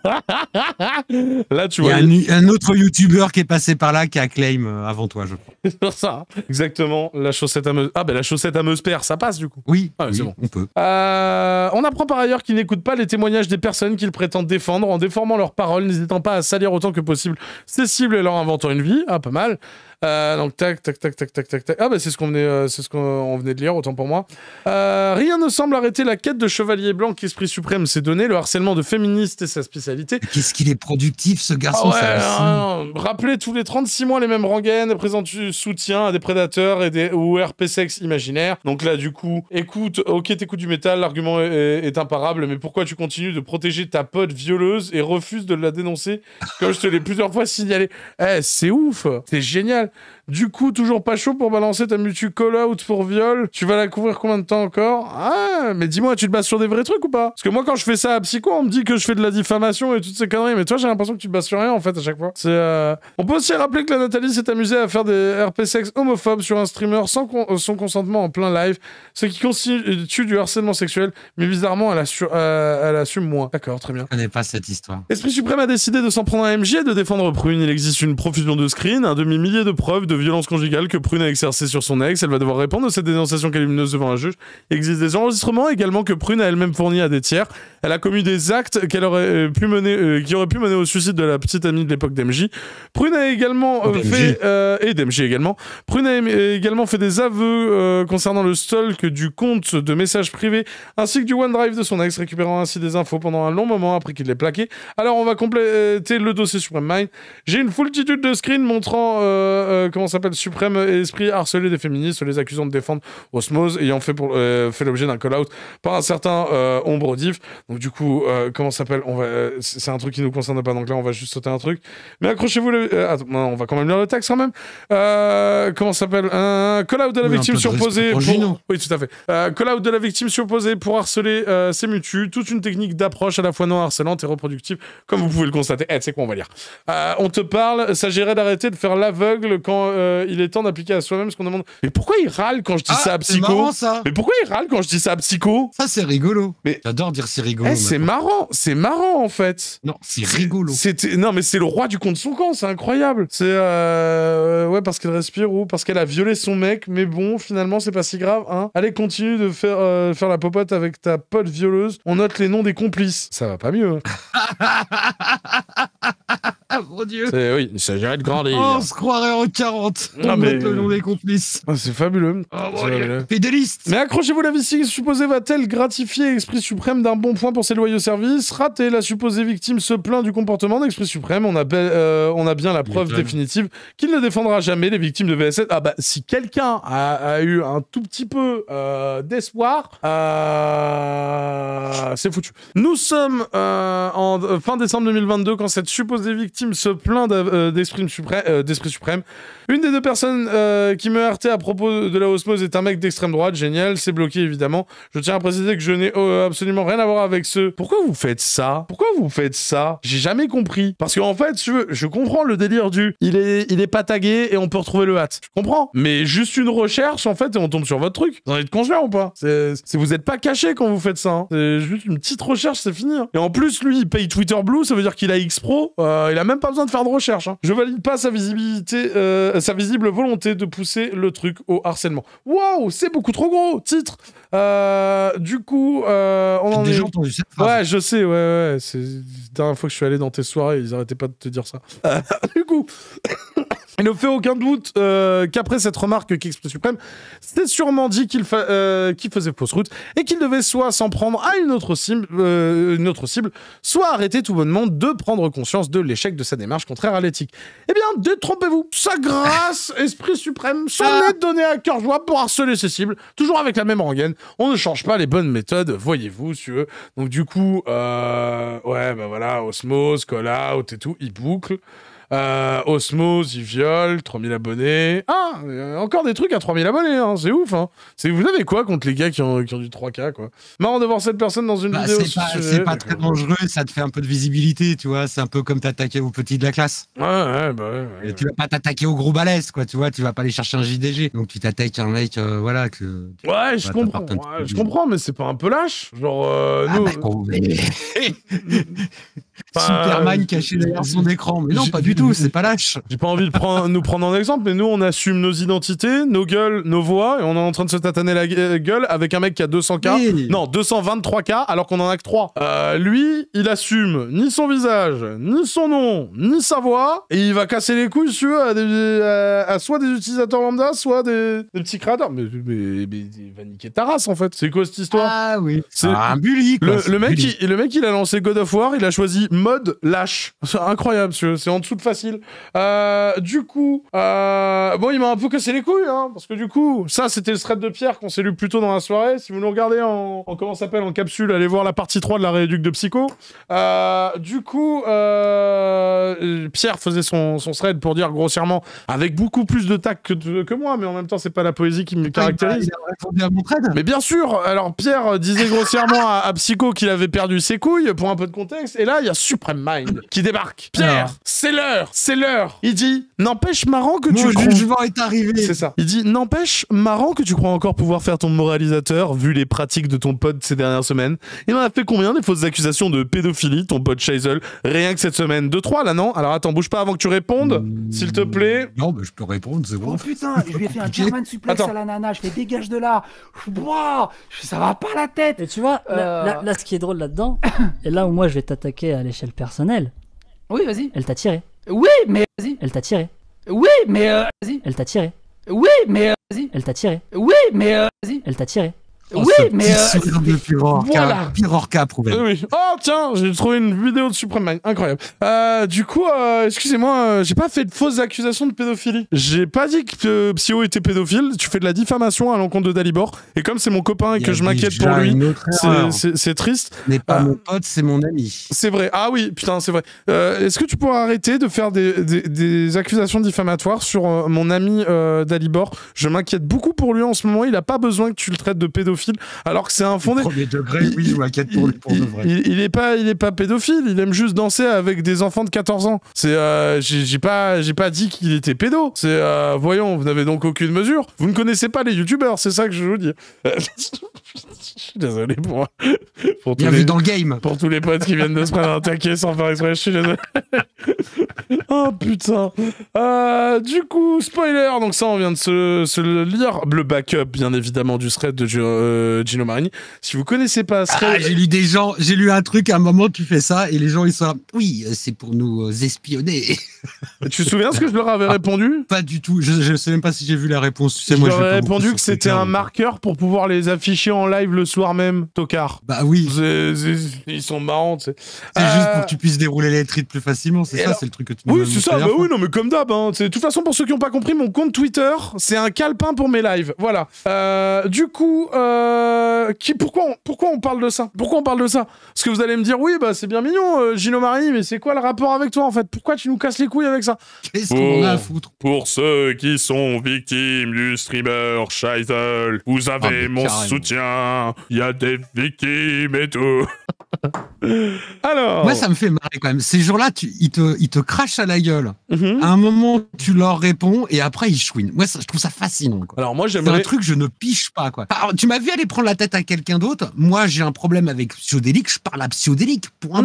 [SPEAKER 2] Euh, Là, tu
[SPEAKER 1] Il y
[SPEAKER 2] vois.
[SPEAKER 1] a un, un autre youtubeur qui est passé par là qui a claim euh, avant toi, je crois.
[SPEAKER 2] C'est ça. Exactement. La chaussette à Meuse. Ah, ben la chaussette à Meuse père, ça passe du coup.
[SPEAKER 1] Oui,
[SPEAKER 2] Ah,
[SPEAKER 1] oui,
[SPEAKER 2] c'est bon.
[SPEAKER 1] on peut.
[SPEAKER 2] Euh, on apprend par ailleurs qu'il n'écoute pas les témoignages des personnes qu'il prétend défendre en déformant leurs paroles, n'hésitant pas à salir autant que possible ses cibles et leur inventant une vie. Ah, pas mal. Euh, donc tac tac tac tac tac tac tac. Ah bah c'est ce qu'on venait euh, c'est ce qu'on venait de lire, autant pour moi. Euh, rien ne semble arrêter la quête de chevalier blanc qu'Esprit Suprême s'est donné. Le harcèlement de féministes est sa spécialité.
[SPEAKER 1] Qu'est-ce qu'il est productif, ce garçon.
[SPEAKER 2] Ah ouais,
[SPEAKER 1] ça
[SPEAKER 2] non, non. Rappelez tous les trente-six mois les mêmes rengaines, présente du soutien à des prédateurs et des ou R P sexe imaginaires. Donc là, du coup, écoute, ok, t'écoutes du métal, l'argument est, est imparable, mais pourquoi tu continues de protéger ta pote violeuse et refuses de la dénoncer comme je te l'ai plusieurs fois signalé? Eh, c'est ouf, c'est génial. Du coup, toujours pas chaud pour balancer ta mutu call-out pour viol. Tu vas la couvrir combien de temps encore? Ah, mais dis-moi, tu te bases sur des vrais trucs ou pas? Parce que moi, quand je fais ça à Psycho, on me dit que je fais de la diffamation et toutes ces conneries. Mais toi, j'ai l'impression que tu te bases sur rien, en fait, à chaque fois. C'est, euh... On peut aussi rappeler que la Nathalie s'est amusée à faire des R P sexe homophobes sur un streamer sans con- euh, son consentement en plein live, ce qui constitue du harcèlement sexuel. Mais bizarrement, elle, assu- euh, elle assume moins. D'accord, très bien.
[SPEAKER 1] Je connais pas cette histoire.
[SPEAKER 2] Esprit Suprême a décidé de s'en prendre à M J et de défendre Prune. Il existe une profusion de screens, un demi-millier de preuves de violence conjugale que Prune a exercé sur son ex. Elle va devoir répondre à cette dénonciation calomnieuse devant un juge. Il existe des enregistrements également que Prune a elle-même fournis à des tiers. Elle a commis des actes qu'elle aurait euh, pu mener, euh, qui auraient pu mener au suicide de la petite amie de l'époque d'M J. Prune a également euh, fait euh, et d'M J également. Prune a é- également fait des aveux euh, concernant le stalk du compte de messages privés ainsi que du OneDrive de son ex, récupérant ainsi des infos pendant un long moment après qu'il l'ait plaqué. Alors on va compléter le dossier Supreme Mind. J'ai une foultitude de screens montrant euh, euh, comment s'appelle Suprême Esprit harceler des féministes, les accusant de défendre Osmose, ayant fait, pour, euh, fait l'objet d'un call-out par un certain euh, Ombre Div. Donc du coup, euh, comment s'appelle on va, euh, c'est un truc qui nous concerne pas, donc là on va juste sauter un truc. Mais accrochez-vous, le, euh, attends, non, on va quand même lire le texte quand même. Euh, comment s'appelle un call-out de la
[SPEAKER 1] Oui, un
[SPEAKER 2] victime
[SPEAKER 1] peu de
[SPEAKER 2] surposée
[SPEAKER 1] respect pour
[SPEAKER 2] pour...
[SPEAKER 1] Gino.
[SPEAKER 2] Oui, tout à fait. Euh, call-out de la victime surposée pour harceler euh, ses mutus, toute une technique d'approche à la fois non harcelante et reproductive, comme vous pouvez le constater. Eh, tu sais quoi, on va lire. Euh, on te parle, s'agirait d'arrêter de faire l'aveugle quand euh, il est temps d'appliquer à soi-même ce qu'on demande. Mais pourquoi il râle quand je dis
[SPEAKER 1] Ah,
[SPEAKER 2] ça à
[SPEAKER 1] c'est
[SPEAKER 2] Psycho?
[SPEAKER 1] marrant, ça.
[SPEAKER 2] Mais pourquoi il râle quand je dis ça à Psycho?
[SPEAKER 1] Ça, c'est rigolo.
[SPEAKER 2] Mais-
[SPEAKER 1] J'adore dire c'est rigolo.
[SPEAKER 2] Eh, c'est
[SPEAKER 1] maintenant.
[SPEAKER 2] marrant, c'est marrant en fait.
[SPEAKER 1] Non, c'est rigolo.
[SPEAKER 2] C'était non mais c'est le roi du compte son camp, c'est incroyable. C'est euh... ouais parce qu'elle respire ou parce qu'elle a violé son mec, mais bon finalement c'est pas si grave hein. Allez continue de faire euh, faire la popote avec ta pote violeuse. On note les noms des complices. Ça va pas mieux. Hein.
[SPEAKER 1] Ah, mon Dieu.
[SPEAKER 2] C'est- oui, il s'agirait de grandir.
[SPEAKER 1] Oh, on se croirait en quarante.
[SPEAKER 2] Ah,
[SPEAKER 1] On
[SPEAKER 2] mais-
[SPEAKER 1] note le nom des complices.
[SPEAKER 2] Ah, c'est fabuleux.
[SPEAKER 1] Oh,
[SPEAKER 2] C'est
[SPEAKER 1] mon Dieu.
[SPEAKER 2] fabuleux.
[SPEAKER 1] Pédaliste.
[SPEAKER 2] Mais accrochez-vous, la victime supposée va-t-elle gratifier Esprit Suprême d'un bon point pour ses loyaux services? Raté, la supposée victime se plaint du comportement d'Esprit Suprême. On a, be- euh, on a bien la preuve
[SPEAKER 1] M'étonne.
[SPEAKER 2] définitive qu'il ne défendra jamais les victimes de V S sept. Ah bah, si quelqu'un a, a eu un tout petit peu euh, d'espoir, euh, c'est foutu. Nous sommes euh, en euh, fin décembre deux mille vingt-deux quand cette supposée victime se plaint d'a- euh, d'Esprit Suprême, euh, d'Esprit Suprême. Une des deux personnes euh, qui me heurtait à propos de la osmose est un mec d'extrême droite, génial, c'est bloqué évidemment. Je tiens à préciser que je n'ai euh, absolument rien à voir avec ce... Pourquoi vous faites ça? Pourquoi vous faites ça? J'ai jamais compris. Parce qu'en fait, je, veux- je comprends le délire du... Il est, il est pas tagué et on peut retrouver le hâte. Je comprends. Mais juste une recherche, en fait, et on tombe sur votre truc. Vous en êtes conscient ou pas? C'est, c'est- vous êtes pas caché quand vous faites ça. Hein. C'est juste une petite recherche, c'est fini. Hein. Et en plus, lui, il paye Twitter Blue, ça veut dire qu'il a X Pro. Euh, il a même pas besoin de faire de recherche. Hein. Je valide pas sa visibilité, euh, sa visible volonté de pousser le truc au harcèlement. Waouh, c'est beaucoup trop gros, titre. Euh, du coup, euh, on en
[SPEAKER 1] J'ai
[SPEAKER 2] est...
[SPEAKER 1] déjà entendu cette phrase.
[SPEAKER 2] Ouais, je sais, ouais, ouais. C'est la dernière fois que je suis allé dans tes soirées, ils arrêtaient pas de te dire ça. Euh, du coup, il ne fait aucun doute euh, qu'après cette remarque qu'Exprès Suprême s'était sûrement dit qu'il fa euh, qu'il faisait fausse route et qu'il devait soit s'en prendre à une autre, cible, euh, une autre cible, soit arrêter tout bonnement de prendre conscience de l'échec de sa démarche contraire à l'éthique. Eh bien, détrompez-vous. Sa grâce, Esprit Suprême, s'en est donné à cœur joie pour harceler ses cibles, toujours avec la même rengaine. On ne change pas les bonnes méthodes, voyez-vous, si veux. Donc du coup, euh, ouais, bah voilà, Osmose, Call Out et tout, il boucle. Euh, Osmose, il viole, trois mille abonnés. Ah, euh, encore des trucs à trois mille abonnés, hein, c'est ouf. Hein. Vous avez quoi contre les gars qui ont, qui ont du trois K, quoi? Marrant de voir cette personne dans une
[SPEAKER 1] bah,
[SPEAKER 2] vidéo.
[SPEAKER 1] C'est pas, c'est pas très dangereux, ça te fait un peu de visibilité, tu vois. C'est un peu comme t'attaquer aux petits de la classe.
[SPEAKER 2] Ouais, ouais, bah ouais. ouais
[SPEAKER 1] Et
[SPEAKER 2] ouais.
[SPEAKER 1] tu vas pas t'attaquer aux gros balèzes, quoi, tu vois. Tu vas pas aller chercher un J D G. Donc tu t'attaques à un mec, euh, voilà, que...
[SPEAKER 2] Ouais, je
[SPEAKER 1] bah,
[SPEAKER 2] comprends.
[SPEAKER 1] t'as pas
[SPEAKER 2] Ouais, je comprends, mais c'est pas un peu lâche. Genre, euh,
[SPEAKER 1] Ah
[SPEAKER 2] nous...
[SPEAKER 1] bah, oh, mais...
[SPEAKER 2] Bah,
[SPEAKER 1] Superman caché derrière son écran. Mais non, pas du tout, c'est pas lâche.
[SPEAKER 2] J'ai pas envie de prendre, nous prendre en exemple, mais nous, on assume nos identités, nos gueules, nos voix, et on est en train de se tataner la gue- gueule avec un mec qui a deux cents K.
[SPEAKER 1] Oui.
[SPEAKER 2] Non, deux cent vingt-trois K, alors qu'on en a que trois. Euh, lui, il assume ni son visage, ni son nom, ni sa voix, et il va casser les couilles, si tu veux, à, des, à, à soit des utilisateurs lambda, soit des, des petits créateurs. Mais, mais, mais il va niquer ta race, en fait. C'est quoi cette histoire?
[SPEAKER 1] Ah oui.
[SPEAKER 2] C'est-
[SPEAKER 1] Ah, un bully, quoi.
[SPEAKER 2] Le,
[SPEAKER 1] c'est
[SPEAKER 2] le, mec,
[SPEAKER 1] bully.
[SPEAKER 2] il, le mec, il a lancé God of War, il a choisi mode lâche. C'est incroyable, monsieur. C'est en dessous de facile. Euh, du coup, euh, bon, il m'a un peu cassé les couilles, hein, parce que du coup, ça, c'était le thread de Pierre qu'on s'est lu plus tôt dans la soirée. Si vous nous regardez en, en comment ça s'appelle, en capsule, allez voir la partie trois de la rééduque de Psycho. Euh, du coup, euh, Pierre faisait son, son thread pour dire grossièrement, avec beaucoup plus de tact que, que moi, mais en même temps, c'est pas la poésie qui me caractérise.
[SPEAKER 1] Il a répondu à mon trade.
[SPEAKER 2] Mais bien sûr, alors Pierre disait grossièrement à, à Psycho qu'il avait perdu ses couilles, pour un peu de contexte, et là, il y a Supreme Mind qui débarque. Pierre,
[SPEAKER 1] Alors.
[SPEAKER 2] c'est l'heure, c'est l'heure. Il dit, n'empêche marrant que tu
[SPEAKER 1] Mon
[SPEAKER 2] crois...
[SPEAKER 1] jugement est arrivé.
[SPEAKER 2] C'est ça. Il dit, n'empêche marrant que tu crois encore pouvoir faire ton moralisateur, vu les pratiques de ton pote ces dernières semaines. Il en a fait combien des fausses accusations de pédophilie, ton pote Shazel, rien que cette semaine? Deux, trois, là, non? Alors attends, bouge pas avant que tu répondes, s'il te plaît.
[SPEAKER 1] Non, mais je peux répondre, c'est bon.
[SPEAKER 4] Oh putain, je lui ai fait un
[SPEAKER 1] compliqué.
[SPEAKER 4] German suplex
[SPEAKER 2] Attends.
[SPEAKER 4] à la nana, je fais dégage de là. Wouah, ça va pas la tête.
[SPEAKER 3] Et tu vois, là,
[SPEAKER 4] Euh.
[SPEAKER 3] là- là, ce qui est drôle là-dedans, et là où moi je vais t'attaquer à l'échelle personnelle,
[SPEAKER 4] Oui, vas-y.
[SPEAKER 3] elle t'a tiré.
[SPEAKER 4] Oui, mais vas-y.
[SPEAKER 3] Elle t'a tiré.
[SPEAKER 4] Oui, mais euh, vas-y.
[SPEAKER 3] Elle t'a tiré.
[SPEAKER 4] Oui, mais euh, vas-y.
[SPEAKER 3] Elle t'a tiré.
[SPEAKER 4] Oui, mais euh, vas-y.
[SPEAKER 3] Elle t'a tiré.
[SPEAKER 1] Oh,
[SPEAKER 4] Oui,
[SPEAKER 1] ce
[SPEAKER 4] mais
[SPEAKER 1] petit
[SPEAKER 4] euh,
[SPEAKER 1] sourire de Pirorca.
[SPEAKER 2] Voilà.
[SPEAKER 1] Pirorca, prouvé.
[SPEAKER 2] Euh, oui. Oh tiens, j'ai trouvé une vidéo de Supreme Mind, incroyable. Euh, du coup, euh, excusez-moi, euh, j'ai pas fait de fausses accusations de pédophilie. J'ai pas dit que euh, Psyo était pédophile. Tu fais de la diffamation à l'encontre de Dalibor. Et comme c'est mon copain et
[SPEAKER 1] Il y
[SPEAKER 2] que
[SPEAKER 1] a
[SPEAKER 2] je m'inquiète
[SPEAKER 1] déjà
[SPEAKER 2] pour lui,
[SPEAKER 1] une autre
[SPEAKER 2] c'est-
[SPEAKER 1] erreur.
[SPEAKER 2] c'est c'est triste.
[SPEAKER 1] Ce n'est pas
[SPEAKER 2] Ah.
[SPEAKER 1] mon pote, c'est mon ami.
[SPEAKER 2] C'est vrai. Ah oui, putain, c'est vrai. Euh, Est-ce que tu pourras arrêter de faire des, des, des accusations diffamatoires sur euh, mon ami euh, Dalibor? Je m'inquiète beaucoup pour lui en ce moment. Il a pas besoin que tu le traites de pédophile, alors que c'est infondé.
[SPEAKER 1] Premier degré, oui, je m'inquiète pour lui, pour de vrai.
[SPEAKER 2] Il, il est pas, il est pas pédophile. Il aime juste danser avec des enfants de quatorze ans. C'est, euh, j'ai j'ai pas, j'ai pas dit qu'il était pédo. C'est, euh, voyons, vous n'avez donc aucune mesure. Vous ne connaissez pas les youtubeurs, c'est ça que je veux vous dire. Je suis désolé pour, pour tous
[SPEAKER 1] Bienvenue
[SPEAKER 2] les,
[SPEAKER 1] dans le game.
[SPEAKER 2] pour tous les potes qui viennent de se prendre un taquet sans faire exprès. Je suis désolé. Oh putain. Euh, du coup, spoiler. Donc ça, on vient de se, se le lire. Le backup, bien évidemment, du thread de Gio- euh, Gino Marini. Si vous connaissez pas ce
[SPEAKER 1] Ah,
[SPEAKER 2] thread,
[SPEAKER 1] j'ai lu des gens, j'ai lu un truc à un moment, tu fais ça, et les gens ils sont, oui, euh, c'est pour nous euh, espionner.
[SPEAKER 2] tu te souviens ce que je leur avais répondu?
[SPEAKER 1] Pas du tout, je, je sais même pas si j'ai vu la réponse. Tu sais,
[SPEAKER 2] Je
[SPEAKER 1] moi,
[SPEAKER 2] leur
[SPEAKER 1] vais
[SPEAKER 2] ai
[SPEAKER 1] pas beaucoup
[SPEAKER 2] répondu
[SPEAKER 1] sur
[SPEAKER 2] que c'était
[SPEAKER 1] Twitter,
[SPEAKER 2] un
[SPEAKER 1] donc.
[SPEAKER 2] marqueur pour pouvoir les afficher en live le soir même, tocard.
[SPEAKER 1] Bah oui,
[SPEAKER 2] C'est- c'est- ils sont marrants, tu sais.
[SPEAKER 1] c'est
[SPEAKER 2] Euh,
[SPEAKER 1] juste pour que tu puisses dérouler les tweets plus facilement, c'est
[SPEAKER 2] et
[SPEAKER 1] ça,
[SPEAKER 2] alors-
[SPEAKER 1] c'est le truc que tu nous
[SPEAKER 2] Oui,
[SPEAKER 1] as
[SPEAKER 2] c'est
[SPEAKER 1] montré
[SPEAKER 2] ça,
[SPEAKER 1] la
[SPEAKER 2] bah
[SPEAKER 1] dernière
[SPEAKER 2] oui,
[SPEAKER 1] fois.
[SPEAKER 2] non, mais comme d'hab, hein. C'est- de toute façon, pour ceux qui n'ont pas compris, mon compte Twitter, c'est un calepin pour mes lives. Voilà. Euh, du coup, euh, qui, pourquoi, on, pourquoi on parle de ça? Pourquoi on parle de ça? Parce que vous allez me dire, oui, bah c'est bien mignon, euh, Gino Marini, mais c'est quoi le rapport avec toi en fait? Pourquoi tu nous casses les couilles avec ça?
[SPEAKER 1] Qu'est-ce qu'on a à foutre?
[SPEAKER 2] Pour ceux qui sont victimes du streamer Shizel, vous avez
[SPEAKER 1] Ah, mais
[SPEAKER 2] mon
[SPEAKER 1] carrément.
[SPEAKER 2] soutien. Il y a des victimes et tout. Alors.
[SPEAKER 1] Moi, ça me fait marrer quand même. Ces jours-là, tu, ils, te, ils te crachent à la gueule.
[SPEAKER 2] Mhm.
[SPEAKER 1] À un moment, tu leur réponds et après, ils chouinent. Moi, ça, je trouve ça fascinant. Quoi.
[SPEAKER 2] Alors moi
[SPEAKER 1] C'est un
[SPEAKER 2] j'aimerais.
[SPEAKER 1] truc, je ne piche pas. Quoi. Alors, tu m'as vu aller prendre la tête à quelqu'un d'autre. Moi, j'ai un problème avec Psyodélique. Je parle à Psyodélique. Point barre.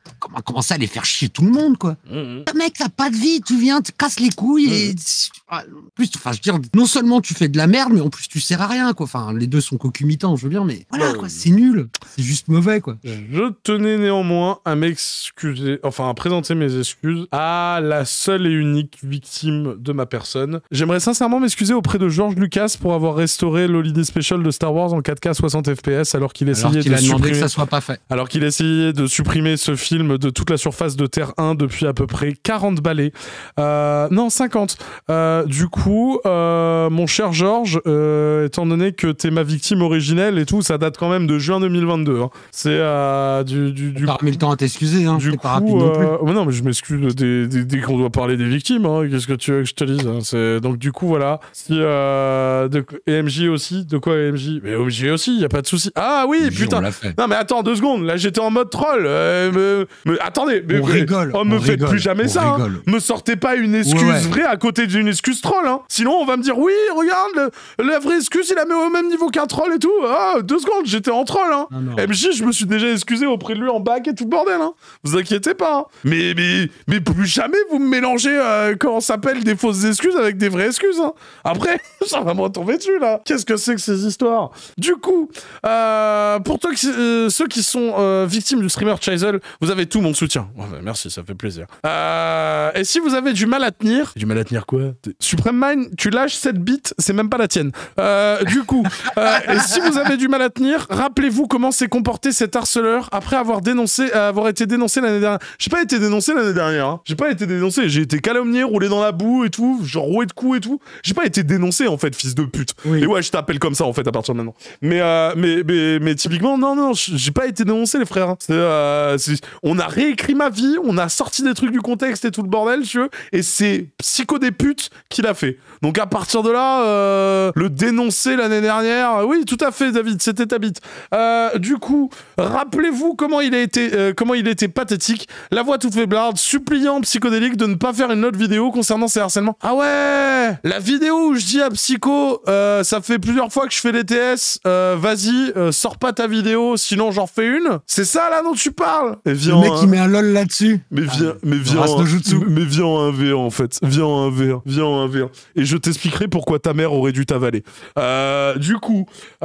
[SPEAKER 1] comment commencer à aller faire chier tout le monde, quoi.
[SPEAKER 2] Mmh.
[SPEAKER 1] Mec, t'as pas de vie, tu viens, tu casses les couilles et... Mmh. En plus, enfin, je veux dire, non seulement tu fais de la merde, mais en plus tu sers à rien, quoi. Enfin, les deux sont concomitants, je veux bien, mais voilà, quoi, c'est nul. C'est juste mauvais, quoi.
[SPEAKER 2] Je tenais néanmoins à m'excuser, enfin à présenter mes excuses à la seule et unique victime de ma personne. J'aimerais sincèrement m'excuser auprès de George Lucas pour avoir restauré l'Holiday Special de Star Wars en quatre K soixante F P S alors qu'il essayait
[SPEAKER 1] alors qu'il
[SPEAKER 2] de
[SPEAKER 1] a demandé
[SPEAKER 2] supprimer...
[SPEAKER 1] que ça soit pas fait.
[SPEAKER 2] Alors qu'il essayait de supprimer ce film de toute la surface de Terre un depuis à peu près quarante balais. Euh, non, cinquante. Euh, du coup, euh, mon cher George, euh, étant donné que t'es ma victime originelle et tout, ça date quand même de juin deux mille vingt-deux. Hein. C'est euh, du... du, du
[SPEAKER 1] T'as remis le temps à t'excuser, hein.
[SPEAKER 2] Du coup,
[SPEAKER 1] pas rapide non plus.
[SPEAKER 2] Euh, ouais, non, mais je m'excuse dès, dès, dès qu'on doit parler des victimes. Hein. Qu'est-ce que tu veux que je te dise, hein. C'est... Donc du coup, voilà. Si, euh, de... E M J aussi. De quoi E M J? Mais E M J aussi, y a pas de souci. Ah oui,
[SPEAKER 1] M J,
[SPEAKER 2] putain. Non mais attends deux secondes. Là, j'étais en mode troll. Euh, me... Me... Attendez. Mais,
[SPEAKER 1] on rigole.
[SPEAKER 2] Oh, me
[SPEAKER 1] on
[SPEAKER 2] faites
[SPEAKER 1] rigole,
[SPEAKER 2] plus jamais ça. Hein. Me sortez pas une excuse ouais, ouais. vraie à côté d'une excuse troll. Hein. Sinon, on va me dire oui, regarde, le... la vraie excuse, il la met au même niveau qu'un troll et tout. Ah, deux secondes, j'étais en troll. Hein. Non, non. M J, je me suis déjà excusé auprès de lui en bac et tout le bordel. Hein. Vous inquiétez pas. Hein. Mais, mais, mais plus jamais vous me mélangez, euh, comment ça s'appelle, des fausses excuses avec des vraies excuses. Hein. Après, ça va me retomber dessus, là. Qu'est-ce que c'est que ces histoires? Du coup, euh, pour toi, euh, ceux qui sont euh, victimes du streamer Chisel, vous avez tout mon soutien. Ouais, bah, merci, ça fait plaisir. Euh, et si vous avez du mal à tenir... Du mal à tenir quoi? Supreme Mind, tu lâches sept bits, c'est même pas la tienne. Euh, du coup, euh, et si vous avez du mal à tenir, rappelez-vous comment s'est comporté cet harceleur après avoir dénoncé, euh, avoir été dénoncé l'année dernière. J'ai pas été dénoncé l'année dernière. Hein. J'ai pas été dénoncé. J'ai été calomnié, roulé dans la boue et tout, genre roué de coups et tout. J'ai pas été dénoncé en fait, fils de pute. Oui. Et ouais, je t'appelle comme ça en fait à partir de maintenant. Mais euh, mais, mais mais typiquement non non, j'ai pas été dénoncé les frères. C'est, euh, c'est, on a réécrit ma vie, on a sorti des trucs du contexte et tout le bordel, tu veux. Et c'est Psycho des putes qui l'a fait. Donc à partir de là, euh, le dénoncer l'année dernière, oui tout à fait David, c'était ta bite. Euh, du coup, rappelez-vous comment il a été, euh, comment il était pathétique. La voix toute faiblarde, suppliant Psychodélique de ne pas faire une autre vidéo concernant ces harcèlements. Ah ouais, la vidéo où je dis à Psycho, euh, ça fait plusieurs fois que je fais les T S, euh, vas-y, euh, sors pas ta vidéo, sinon j'en refais une. C'est ça là dont tu parles. Et viens,
[SPEAKER 1] le mec hein. il met un lol là-dessus.
[SPEAKER 2] Mais viens, ah, mais viens, en, mais viens en un V un en fait. Viens en un V un, viens en un V un. Et je t'expliquerai pourquoi ta mère aurait dû t'avaler. Euh, du coup,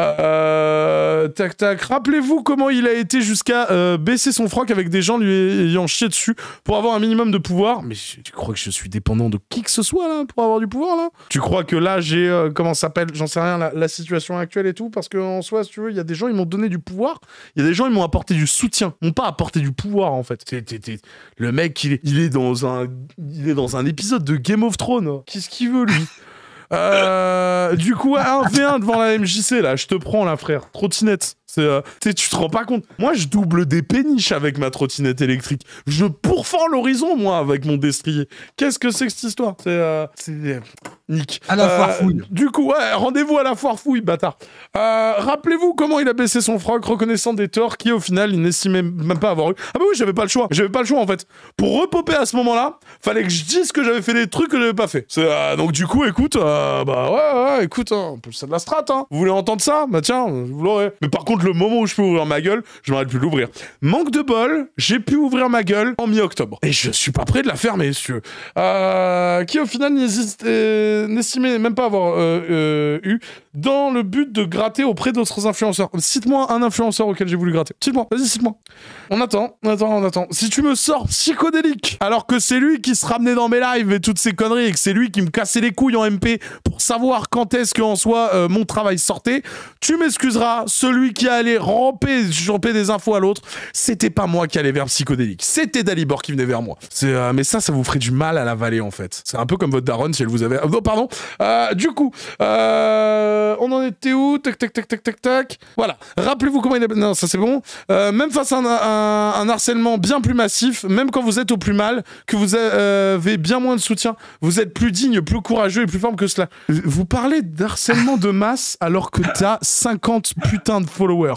[SPEAKER 2] euh, tac tac. Rappelez-vous comment il a été jusqu'à euh, baisser son froc avec des gens lui ayant chié dessus pour avoir un minimum de pouvoir. Mais tu crois que je suis dépendant de qui que ce soit là pour avoir du pouvoir là? Tu crois que là j'ai euh, comment ça s'appelle, j'en sais rien, la, la situation actuelle et tout, parce que en soi, si tu veux, il y a des gens ils m'ont donné du pouvoir, il y a des gens ils m'ont apporté du soutien, ils m'ont pas apporté du pouvoir en fait. T'es, t'es, t'es... Le mec il est, il est dans un, il est dans un épisode de Game of Thrones. Qu'est-ce qu'il veut lui? Euh, du coup, un V un devant la M J C, là, je te prends, là, frère. Trottinette. C'est, euh, tu te rends pas compte. Moi, je double des péniches avec ma trottinette électrique. Je pourfends l'horizon, moi, avec mon destrier. Qu'est-ce que c'est que cette histoire? C'est... Euh, c'est... Euh, Nick.
[SPEAKER 1] À la
[SPEAKER 2] euh,
[SPEAKER 1] foire fouille.
[SPEAKER 2] Du coup, ouais, rendez-vous à la foire fouille, bâtard. Euh, rappelez-vous comment il a baissé son froc, reconnaissant des torts qui, au final, il n'estimait même pas avoir eu. Ah bah oui, j'avais pas le choix. J'avais pas le choix, en fait. Pour repopper à ce moment-là, fallait que je dise que j'avais fait des trucs que j'avais pas fait. C'est, euh, donc, du coup, écoute, euh, bah ouais, ouais, écoute, hein, c'est de la strat, hein. Vous voulez entendre ça? Bah tiens, vous l'aurez. Mais par contre, le moment où je peux ouvrir ma gueule, je m'arrête plus de l'ouvrir. Manque de bol, j'ai pu ouvrir ma gueule en mi-octobre. Et je suis pas prêt de la fermer, monsieur. Euh, qui, au final, n'estimait même pas avoir euh, euh, eu, dans le but de gratter auprès d'autres influenceurs. Cite-moi un influenceur auquel j'ai voulu gratter. Cite-moi, vas-y, cite-moi. On attend, on attend, on attend. Si tu me sors Psychodélique, alors que c'est lui qui se ramenait dans mes lives et toutes ces conneries, et que c'est lui qui me cassait les couilles en M P pour savoir quand est-ce qu'en soi euh, mon travail sortait, tu m'excuseras, celui qui allait ramper, ramper des infos à l'autre, c'était pas moi qui allais vers Psychodélique, c'était Dalibor qui venait vers moi. C'est, euh, mais ça, ça vous ferait du mal à l'avaler en fait. C'est un peu comme votre daronne si elle vous avait... Oh, non, pardon. Euh, du coup, euh, on en était où? Tac, tac, tac, tac, tac, tac. Voilà. Rappelez-vous comment il a... Non, ça c'est bon. Euh, même face à un, un, un harcèlement bien plus massif, même quand vous êtes au plus mal, que vous avez bien moins de soutien, vous êtes plus digne, plus courageux et plus fort que cela. Vous parlez d'harcèlement de masse alors que t'as cinquante putains de followers.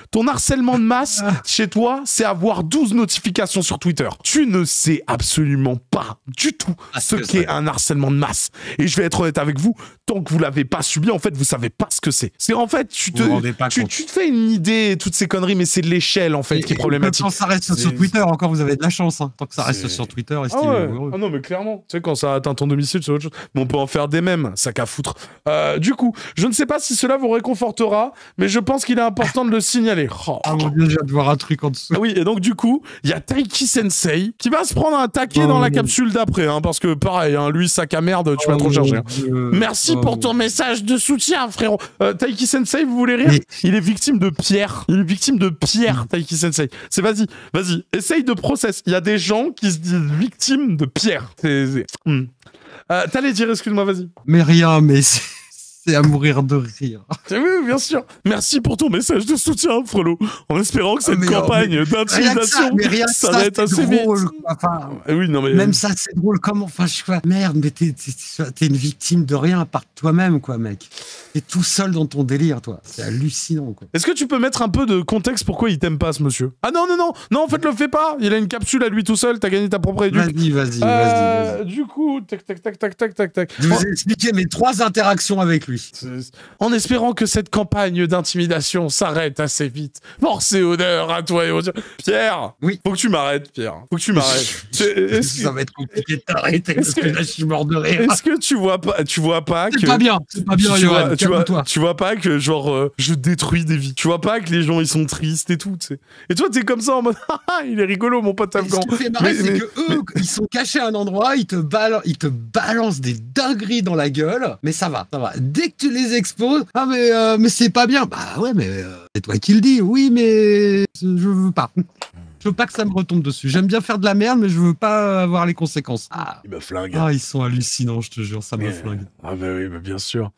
[SPEAKER 2] ton harcèlement de masse chez toi, c'est avoir douze notifications sur Twitter. Tu ne sais absolument pas du tout
[SPEAKER 1] ah,
[SPEAKER 2] ce qu'est un harcèlement de masse. Et je vais être honnête avec vous, tant que vous l'avez pas subi, en fait, vous savez pas ce que c'est. C'est en fait, tu te, tu, tu te fais une idée, toutes ces conneries, mais c'est de l'échelle, en fait, et, qui est problématique.
[SPEAKER 1] Quand ça reste sur Twitter, encore, vous avez de la chance. Hein. Tant que ça reste sur Twitter, estimez-vous
[SPEAKER 2] ah, ouais.
[SPEAKER 1] heureux.
[SPEAKER 2] Ah non, mais clairement. Tu sais, quand ça atteint ton domicile, c'est autre chose. Mais on peut en faire des mèmes, ça qu'à foutre. Euh, du coup, je ne sais pas si cela vous réconfortera, mais je pense qu'il est important de le signaler. Oh.
[SPEAKER 1] Ah mon dieu, j'ai hâte de voir un truc en dessous.
[SPEAKER 2] Ah oui, et donc du coup, il y a Taiki Sensei qui va se prendre un taquet oh, dans la capsule d'après, hein, parce que pareil, hein, lui, sac à merde, tu oh, vas trop chercher. Hein. Merci oh, pour ton message de soutien, frérot. Euh, Taiki Sensei, vous voulez rire? Mais... Il est victime de pierre. Il est victime de pierre, Taiki Sensei. C'est vas-y, vas-y, essaye de process. Il y a des gens qui se disent victimes de pierre. C'est... c'est... Hmm. Euh, T'allais dire, excuse-moi, vas-y.
[SPEAKER 1] Mais rien, mais c'est... C'est à mourir de rire.
[SPEAKER 2] Oui, bien sûr. Merci pour ton message de soutien, Frelot. En espérant que cette mais campagne d'intimidation, ça, ça, ça va être assez drôle, vite.
[SPEAKER 1] Enfin,
[SPEAKER 2] oui, non, mais...
[SPEAKER 1] Même ça, c'est drôle. Comment Enfin, je sais pas. Merde, mais t'es, t'es, t'es une victime de rien à part toi-même, quoi, mec. T'es tout seul dans ton délire, toi. C'est hallucinant, quoi.
[SPEAKER 2] Est-ce que tu peux mettre un peu de contexte pourquoi il t'aime pas, ce monsieur? Ah non, non, non. Non, en fait, le fais pas. Il a une capsule à lui tout seul. T'as gagné ta propre éduque.
[SPEAKER 1] Vas-y, vas-y,
[SPEAKER 2] euh,
[SPEAKER 1] vas-y, vas-y.
[SPEAKER 2] Du coup, tac, tac, tac, tac, tac, tac, tac.
[SPEAKER 1] Je vous ai expliqué mes trois interactions avec lui.
[SPEAKER 2] En espérant que cette campagne d'intimidation s'arrête assez vite. Force et honneur à toi et aux... Pierre,
[SPEAKER 1] oui.
[SPEAKER 2] Faut que tu m'arrêtes, Pierre. Faut que tu m'arrêtes.
[SPEAKER 1] que... Ça va être compliqué de t'arrêter parce que... que là, je suis mort de rire.
[SPEAKER 2] Est-ce que tu vois pas, tu vois pas
[SPEAKER 1] c'est
[SPEAKER 2] que...
[SPEAKER 1] pas bien, c'est pas bien,
[SPEAKER 2] tu,
[SPEAKER 1] Yoann,
[SPEAKER 2] vois, tu, vois, tu vois pas que, genre, euh, je détruis des vies. Tu vois pas que les gens, ils sont tristes et tout, tu sais. Et toi, t'es comme ça en mode, ah, il est rigolo, mon pote afghan.
[SPEAKER 1] Ce qui fait marrer, c'est mais... que eux, ils sont cachés à un endroit, ils te, bal... ils te balancent des dingueries dans la gueule, mais ça va, ça va. Dès que tu les exposes, ah, mais, euh, mais c'est pas bien. Bah ouais, mais euh, c'est toi qui le dis. Oui, mais je veux pas. Je veux pas que ça me retombe dessus. J'aime bien faire de la merde, mais je veux pas avoir les conséquences. Ah,
[SPEAKER 2] il me flingue.
[SPEAKER 1] Ah, ils sont hallucinants, je te jure, ça me flingue.
[SPEAKER 2] Ah bah oui, bah bien sûr.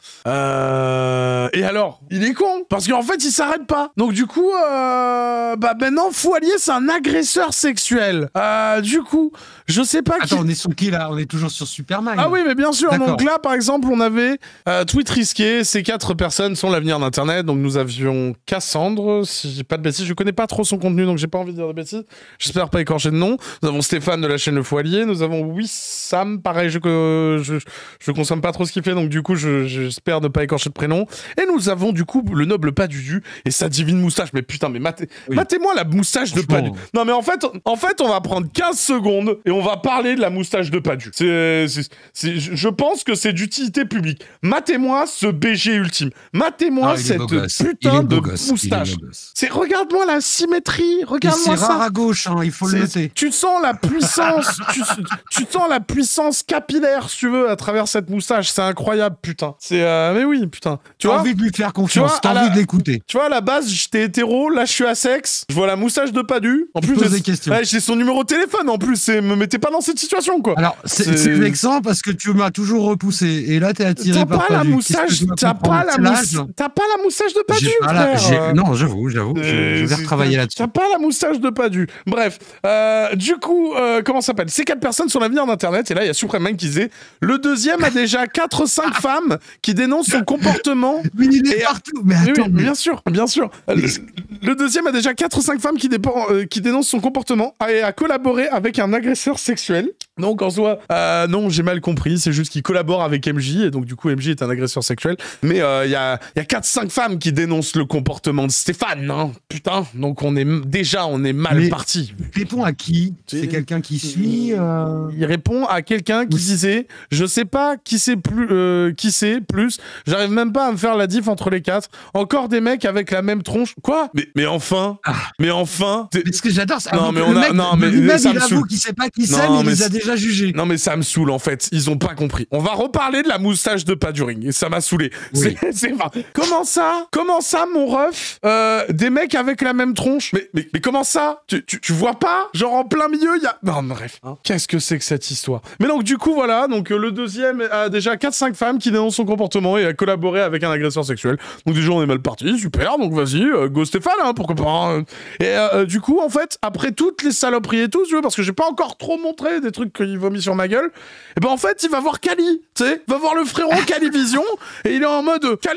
[SPEAKER 2] Euh... Et alors, il est con, parce qu'en fait, il s'arrête pas. Donc du coup, euh... bah maintenant, Foualier, c'est un agresseur sexuel. Euh, du coup, je sais pas.
[SPEAKER 1] Attends,
[SPEAKER 2] qui...
[SPEAKER 1] on est sur qui là? On est toujours sur Superman.
[SPEAKER 2] Ah oui, mais bien sûr. Donc là, par exemple, on avait euh, Tweet risqué. Ces quatre personnes sont l'avenir d'Internet. Donc nous avions Cassandre, si j'ai pas de bêtises. Je connais pas trop son contenu, donc j'ai pas envie de dire de bêtises. J'espère pas écorcher de nom. Nous avons Stéphane de la chaîne Le Foilier. Nous avons Wissam, pareil, je, je, je consomme pas trop ce qu'il fait, donc du coup, je, j'espère ne pas écorcher de prénom. Et nous avons du coup le noble Padudu et sa divine moustache. Mais putain, mais matez, oui. matez-moi la moustache de Padu. Non, mais en fait, en fait, on va prendre quinze secondes et on va parler de la moustache de Padu. C'est, c'est, c'est, je pense que c'est d'utilité publique. Matez-moi ce B G ultime. Matez-moi ah, cette putain de moustache. C'est, regarde-moi la symétrie. Regarde-moi ça.
[SPEAKER 1] À gauche, hein, il faut le noter.
[SPEAKER 2] Tu sens la puissance, tu, tu sens la puissance capillaire, si tu veux, à travers cette moustache. C'est incroyable, putain. C'est, euh, mais oui, putain. Tu
[SPEAKER 1] as envie de lui faire confiance, t'as envie la, de l'écouter.
[SPEAKER 2] Tu vois, à la base, j'étais hétéro, là, je suis asexe. Je vois la moustache de Padu. En
[SPEAKER 1] tu
[SPEAKER 2] plus,
[SPEAKER 1] j'ai, des questions.
[SPEAKER 2] Ouais, j'ai son numéro de téléphone. En plus, c'est, me mettez pas dans cette situation, quoi.
[SPEAKER 1] Alors, c'est, c'est... c'est vexant parce que tu m'as toujours repoussé. Et là, t'es attiré
[SPEAKER 2] t'as
[SPEAKER 1] par
[SPEAKER 2] pas
[SPEAKER 1] Padu.
[SPEAKER 2] La moustache, t'as pas la moustache. T'as pas la moustache de Padu, frère.
[SPEAKER 1] Non, j'avoue, j'avoue. Je vais retravailler là-dessus.
[SPEAKER 2] T'as pas la moustache de Padu. Bref. Euh, du coup, euh, comment ça s'appelle? Ces quatre personnes sont l'avenir d'Internet. Et là, il y a Supreme qui disait le deuxième a déjà quatre cinq femmes qui dénoncent son comportement.
[SPEAKER 1] Mais il est et partout. Mais attends,
[SPEAKER 2] oui, mais... bien sûr, bien sûr. Le, le deuxième a déjà quatre cinq femmes qui, dépend, euh, qui dénoncent son comportement et a collaboré avec un agresseur sexuel. Donc en soi, euh, non, j'ai mal compris. C'est juste qu'il collabore avec M J et donc du coup M J est un agresseur sexuel. Mais il euh, y a, y a quatre cinq femmes qui dénoncent le comportement de Stéphane. Hein. Putain. Donc on est déjà, on est mal mais parti.
[SPEAKER 1] Répond à qui? C'est quelqu'un qui suit euh...
[SPEAKER 2] Il répond à quelqu'un qui disait je sais pas qui c'est plus euh, qui c'est plus j'arrive même pas à me faire la diff entre les quatre, encore des mecs avec la même tronche, quoi. Mais mais enfin ah. mais enfin
[SPEAKER 1] mais ce que j'adore c'est
[SPEAKER 2] non mais on
[SPEAKER 1] a
[SPEAKER 2] mec, non mais
[SPEAKER 1] même
[SPEAKER 2] ça
[SPEAKER 1] il
[SPEAKER 2] me
[SPEAKER 1] avoue qu'il sait pas qui c'est mais il les a déjà jugés.
[SPEAKER 2] Non mais ça me saoule en fait, ils ont pas compris. On va reparler de la moustache de Paduring et ça m'a saoulé. Oui. C'est, c'est pas... comment ça comment ça mon ref euh, des mecs avec la même tronche, mais mais, mais comment ça tu, tu, tu vois pas genre en plein milieu il y a non bref hein. Qu'est-ce que c'est que cette histoire? Mais donc du coup voilà, donc euh, le deuxième a déjà quatre cinq femmes qui dénoncent son comportement et a collaboré avec un agresseur sexuel. Donc déjà on est mal parti, super, donc vas-y, euh, go Stéphane, hein, pourquoi pas. Hein. Et euh, du coup en fait, après toutes les saloperies et tout, tu vois, parce que j'ai pas encore trop montré des trucs qu'il vomit sur ma gueule, et ben en fait il va voir Kali, tu sais, va voir le frérot Calivision et il est en mode Kali,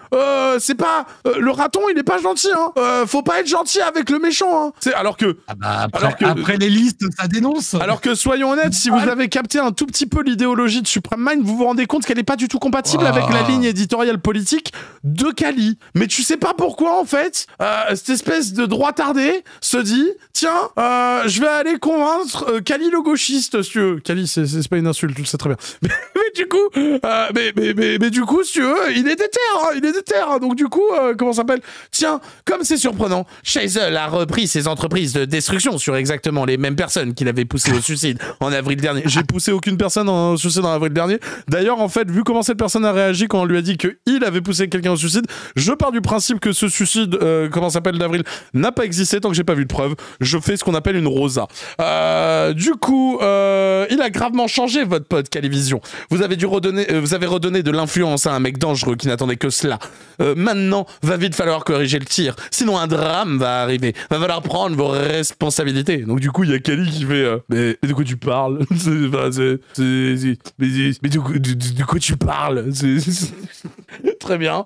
[SPEAKER 2] euh, c'est pas... euh, le raton, il est pas gentil, hein. Euh, faut pas être gentil avec le méchant, hein. C'est, alors que...
[SPEAKER 1] Ah bah après,
[SPEAKER 2] Alors que-
[SPEAKER 1] après les listes, ça dénonce.
[SPEAKER 2] Alors que, soyons honnêtes, si vous avez capté un tout petit peu l'idéologie de Supreme Mind, vous vous rendez compte qu'elle est pas du tout compatible
[SPEAKER 1] Oh.
[SPEAKER 2] avec la ligne éditoriale politique de Kali. Mais tu sais pas pourquoi, en fait, euh, cette espèce de droit tardé se dit, tiens, euh, je vais aller convaincre euh, Kali le gauchiste, si tu veux. Kali, c'est, c'est pas une insulte, tu le sais très bien. Mais, mais du coup, euh, mais, mais, mais, mais du coup, si tu veux, il est déter, hein, il est déter. Hein. Donc du coup, euh, comment ça s'appelle? Tiens, comme c'est surprenant, Chazelle a repris ses entreprises de destruction sur exactement les mêmes personnes qu'il avait poussé au suicide en avril dernier. J'ai poussé aucune personne au suicide en avril dernier. D'ailleurs, en fait, vu comment cette personne a réagi quand on lui a dit qu'il avait poussé quelqu'un au suicide, je pars du principe que ce suicide, euh, comment ça s'appelle, d'avril, n'a pas existé tant que j'ai pas vu de preuve. Je fais ce qu'on appelle une rosa. Euh, du coup, euh, il a gravement changé votre pote Calivision. Vous avez dû redonner, euh, vous avez redonné de l'influence à un mec dangereux qui n'attendait que cela. Euh, maintenant, va vite falloir corriger le tir, sinon un drame va arriver. Va falloir prendre vos responsabilités. Donc du coup, il y a Kali qui fait euh, mais, mais de quoi tu parles? C'est, enfin, c'est, c'est, c'est- mais, mais de, de, de- de quoi tu parles? C'est- c'est- Très bien.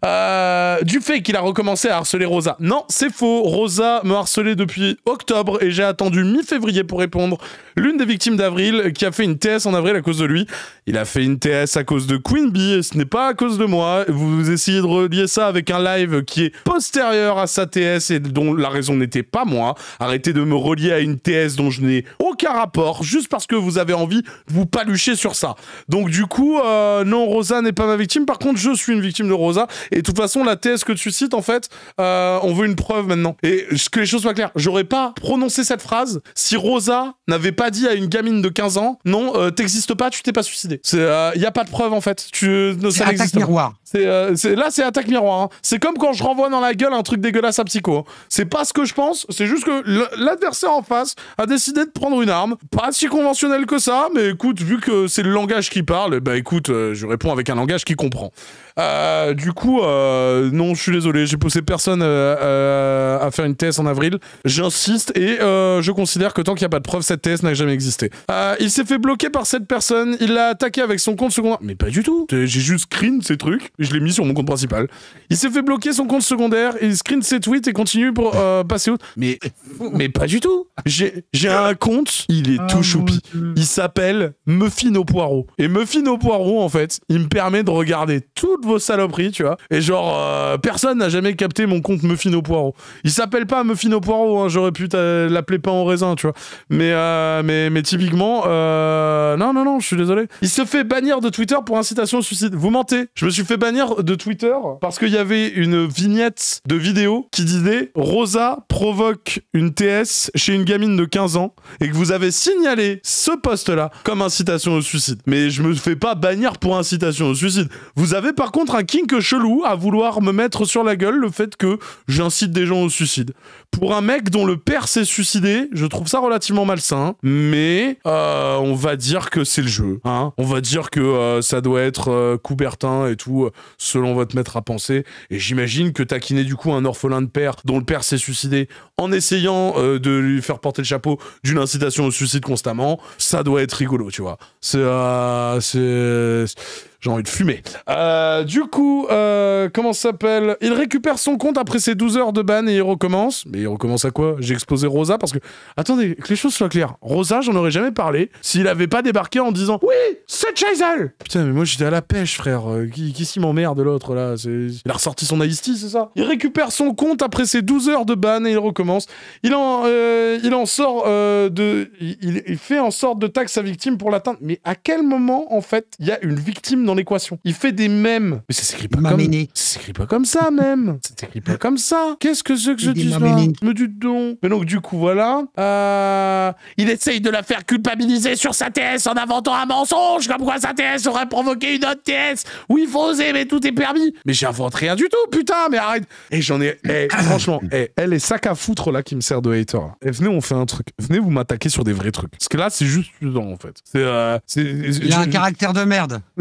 [SPEAKER 2] Euh, du fait qu'il a recommencé à harceler Rosa. Non, c'est faux. Rosa me harcelait depuis octobre et j'ai attendu mi-février pour répondre. L'une des victimes d'Avril qui a fait une T S en avril à cause de lui. Il a fait une T S à cause de Queen Bee et ce n'est pas à cause de moi. Vous essayez de relier ça avec un live qui est postérieur à sa T S et dont la raison n'était pas moi. Arrêtez de me relier à une T S dont je n'ai aucun rapport juste parce que vous avez envie de vous palucher sur ça. Donc du coup, euh, non, Rosa n'est pas ma victime. Par contre, je suis une victime de Rosa. Et de toute façon, la T S que tu cites, en fait, euh, on veut une preuve maintenant. Et que les choses soient claires, j'aurais pas prononcé cette phrase si Rosa n'avait pas dit à une gamine de quinze ans, non, euh, t'existes pas, tu t'es pas suicidé. Il euh, y a pas de preuve, en fait. Tu,
[SPEAKER 1] C'est
[SPEAKER 2] ça
[SPEAKER 1] attaque
[SPEAKER 2] n'existe pas.
[SPEAKER 1] miroir.
[SPEAKER 2] C'est, euh, c'est- là, c'est attaque miroir. Hein. C'est comme quand je renvoie dans la gueule un truc dégueulasse à Psycho. Hein. C'est pas ce que je pense, c'est juste que l- l'adversaire en face a décidé de prendre une arme. Pas si conventionnelle que ça, mais écoute, vu que c'est le langage qui parle, bah écoute, euh, je réponds avec un langage qui comprend. Euh, du coup, euh, non, je suis désolé, j'ai poussé personne euh, euh, à faire une T S en avril. J'insiste et euh, je considère que tant qu'il n'y a pas de preuve, cette T S n'a jamais existé. Euh, il s'est fait bloquer par cette personne, il l'a attaqué avec son compte secondaire. Mais pas du tout, j'ai juste screen ces trucs et je l'ai mis sur mon compte principal. Il s'est fait bloquer son compte secondaire, il screen ses tweets et continue pour euh, passer au... Mais, mais pas du tout. J'ai j'ai un compte, il est tout choupi. Il s'appelle Muffin au poireau. Et Muffin au poireau, en fait, il me permet de regarder toutes vos saloperies, tu vois. Et genre, euh, personne n'a jamais capté mon compte Muffin au poireau. Il s'appelle pas Muffin au poireau, hein, j'aurais pu t'a- l'appeler pain au raisin, tu vois. Mais, euh, mais, mais typiquement, euh, non, non, non, je suis désolé. Il se fait bannir de Twitter pour incitation au suicide. Vous mentez. Je me suis fait bannir de Twitter parce qu'il y avait une vignette de vidéo qui disait Rosa provoque une T S chez une gamine de quinze ans et que vous avez signalé ce post-là comme incitation au suicide. Mais je me fais pas bannir pour incitation au suicide. Vous avez par contre un kink chelou à vouloir me mettre sur la gueule le fait que j'incite des gens au suicide. Pour un mec dont le père s'est suicidé, je trouve ça relativement malsain, mais euh, on va dire que c'est le jeu. Hein. On va dire que euh, ça doit être euh, Coubertin et tout, euh, selon votre maître à penser. Et j'imagine que taquiner du coup un orphelin de père dont le père s'est suicidé en essayant euh, de lui faire porter le chapeau d'une incitation au suicide constamment, ça doit être rigolo, tu vois. C'est... Euh, c'est... J'ai envie de fumer. Euh, du coup, euh, comment ça s'appelle? Il récupère son compte après ses douze heures de ban et il recommence. Mais il recommence à quoi? J'ai exposé Rosa parce que... Attendez, que les choses soient claires. Rosa, j'en aurais jamais parlé s'il avait pas débarqué en disant « Oui, c'est Chazelle !» Putain, mais moi j'étais à la pêche, frère. Euh, qui qui s'y m'emmerde, l'autre, là? C'est... Il a ressorti son Ice-T, c'est ça? Il récupère son compte après ses douze heures de ban et il recommence. Il en, euh, il en sort euh, de... Il, il fait en sorte de taxe sa victime pour l'atteindre. Mais à quel moment, en fait, il y a une victime dans l'équation? Il fait des mèmes. Mais ça s'écrit pas comme...
[SPEAKER 1] Maméné.
[SPEAKER 2] Ça s'écrit pas comme ça, même. Ça s'écrit pas comme ça. Qu'est-ce que c'est que je
[SPEAKER 1] Des
[SPEAKER 2] dis là?
[SPEAKER 1] maméné.
[SPEAKER 2] Me dites donc. Mais donc, du coup, voilà. Euh... Il essaye de la faire culpabiliser sur sa T S en inventant un mensonge, comme quoi sa T S aurait provoqué une autre T S. Oui, il faut oser, mais tout est permis. Mais j'invente rien du tout, putain, mais arrête. Et j'en ai... Eh, franchement, eh, elle est sac à foutre, là, qui me sert de hater. Là. Eh, venez, on fait un truc. Venez, vous m'attaquer sur des vrais trucs. Parce que là, c'est juste usant, en fait. C'est... Euh, c'est
[SPEAKER 1] Il a un
[SPEAKER 2] je-
[SPEAKER 1] caractère de merde.
[SPEAKER 2] Non, mais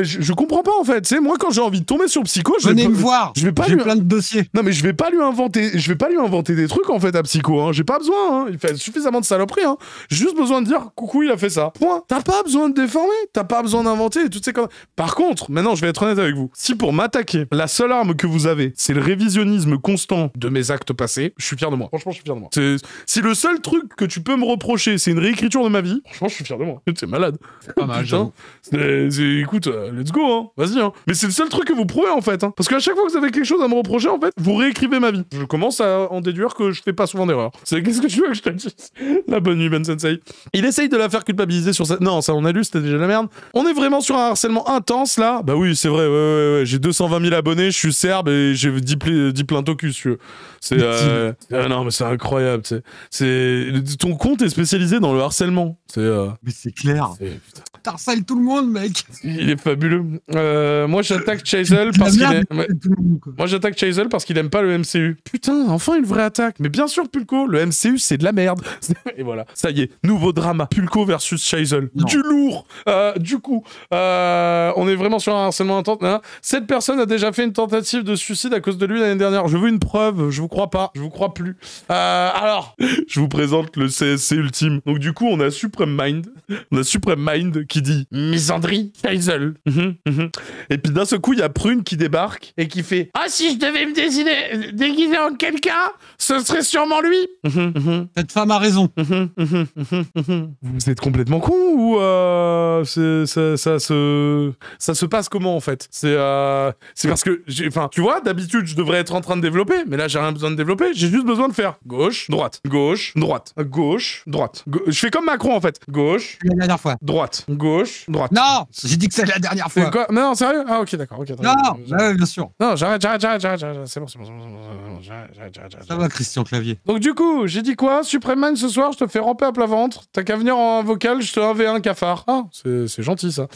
[SPEAKER 2] je, je comprends pas en fait. Tu sais, moi quand j'ai envie de tomber sur Psycho, je
[SPEAKER 1] Venez
[SPEAKER 2] vais
[SPEAKER 1] me
[SPEAKER 2] pas,
[SPEAKER 1] voir.
[SPEAKER 2] je vais pas
[SPEAKER 1] J'ai
[SPEAKER 2] lui...
[SPEAKER 1] plein de dossiers.
[SPEAKER 2] Non mais je vais pas lui inventer, je vais pas lui inventer des trucs en fait à Psycho. Hein. J'ai pas besoin. Hein. Il fait suffisamment de saloperies. Hein. J'ai juste besoin de dire coucou, il a fait ça. Point. T'as pas besoin de déformer. T'as pas besoin d'inventer toutes ces conneries. Par contre, maintenant je vais être honnête avec vous. Si pour m'attaquer, la seule arme que vous avez, c'est le révisionnisme constant de mes actes passés, je suis fier de moi. Franchement, je suis fier de moi. C'est... Si le seul truc que tu peux me reprocher, c'est une réécriture de ma vie, franchement, je suis fier de moi. C'est malade.
[SPEAKER 1] Pas mal,
[SPEAKER 2] Putain. C'est, c'est, écoute, euh, let's go, hein. Vas-y, hein. Mais c'est le seul truc que vous prouvez, en fait. Hein. Parce qu'à chaque fois que vous avez quelque chose à me reprocher, en fait, vous réécrivez ma vie. Je commence à en déduire que je fais pas souvent d'erreurs. C'est qu'est-ce que tu veux que je te dise? La bonne nuit, Ben Sensei. Il essaye de la faire culpabiliser sur ça. Non, ça, on a lu, c'était déjà la merde. On est vraiment sur un harcèlement intense, là. Bah oui, c'est vrai, ouais, ouais, ouais. J'ai deux cent vingt mille abonnés, je suis serbe et j'ai dix, pl- dix plaintes au cul, si tu veux. C'est, euh... ah non, mais c'est incroyable, tu sais. C'est... Ton compte est spécialisé dans le harcèlement. C'est, euh...
[SPEAKER 1] Mais c'est clair.
[SPEAKER 2] c'est...
[SPEAKER 1] T'harcèles tout le monde, mec.
[SPEAKER 2] Il est fabuleux. Euh, moi, j'attaque Chazelle parce qu'il est... ouais. Moi, j'attaque Chazelle parce qu'il aime pas le M C U. Putain, enfin une vraie attaque. Mais bien sûr, Pulco, le M C U, c'est de la merde. Et voilà, ça y est, nouveau drama. Pulco versus Chazelle. Du lourd. Euh, du coup, euh, on est vraiment sur un harcèlement intense. Hein. Cette personne a déjà fait une tentative de suicide à cause de lui l'année dernière. Je veux une preuve. Je vous crois pas. Je vous crois plus. Euh, alors, je vous présente le C S C ultime. Donc du coup, on a Supreme Mind. On a Supreme Mind qui dit misandrie, Chazelle. Mm-hmm, mm-hmm. Et puis d'un seul coup, il y a Prune qui débarque et qui fait ah si je devais me déguiser, déguiser en quelqu'un, ce serait sûrement lui. Mm-hmm, mm-hmm.
[SPEAKER 1] Cette femme a raison.
[SPEAKER 2] Mm-hmm, mm-hmm, mm-hmm, mm-hmm. Vous êtes complètement con ou euh, c'est, ça, ça, se, ça se passe comment en fait? C'est euh, c'est parce que, enfin, tu vois, d'habitude je devrais être en train de développer, mais là j'ai rien besoin de développer, j'ai juste besoin de faire gauche, droite, gauche, droite, gauche, droite. Ga- je fais comme Macron en fait, gauche,
[SPEAKER 1] La dernière fois.
[SPEAKER 2] droite, gauche, droite.
[SPEAKER 1] Non, j'ai dit que c'est la dernière
[SPEAKER 2] C'est
[SPEAKER 1] fois.
[SPEAKER 2] quoi? Mais non, sérieux? Ah ok, d'accord, ok. très
[SPEAKER 1] Non,
[SPEAKER 2] bien.
[SPEAKER 1] ouais, bien sûr.
[SPEAKER 2] Non, j'arrête, j'arrête, j'arrête, j'arrête, j'arrête, c'est bon, c'est bon, c'est bon, c'est bon, c'est bon, j'arrête, j'arrête, j'arrête, j'arrête.
[SPEAKER 1] Ça va, Christian Clavier.
[SPEAKER 2] Donc du coup, j'ai dit quoi? Supreme Man ce soir, je te fais ramper à plat ventre. T'as qu'à venir en vocal, je te un v un cafard. Ah, c'est, c'est gentil ça.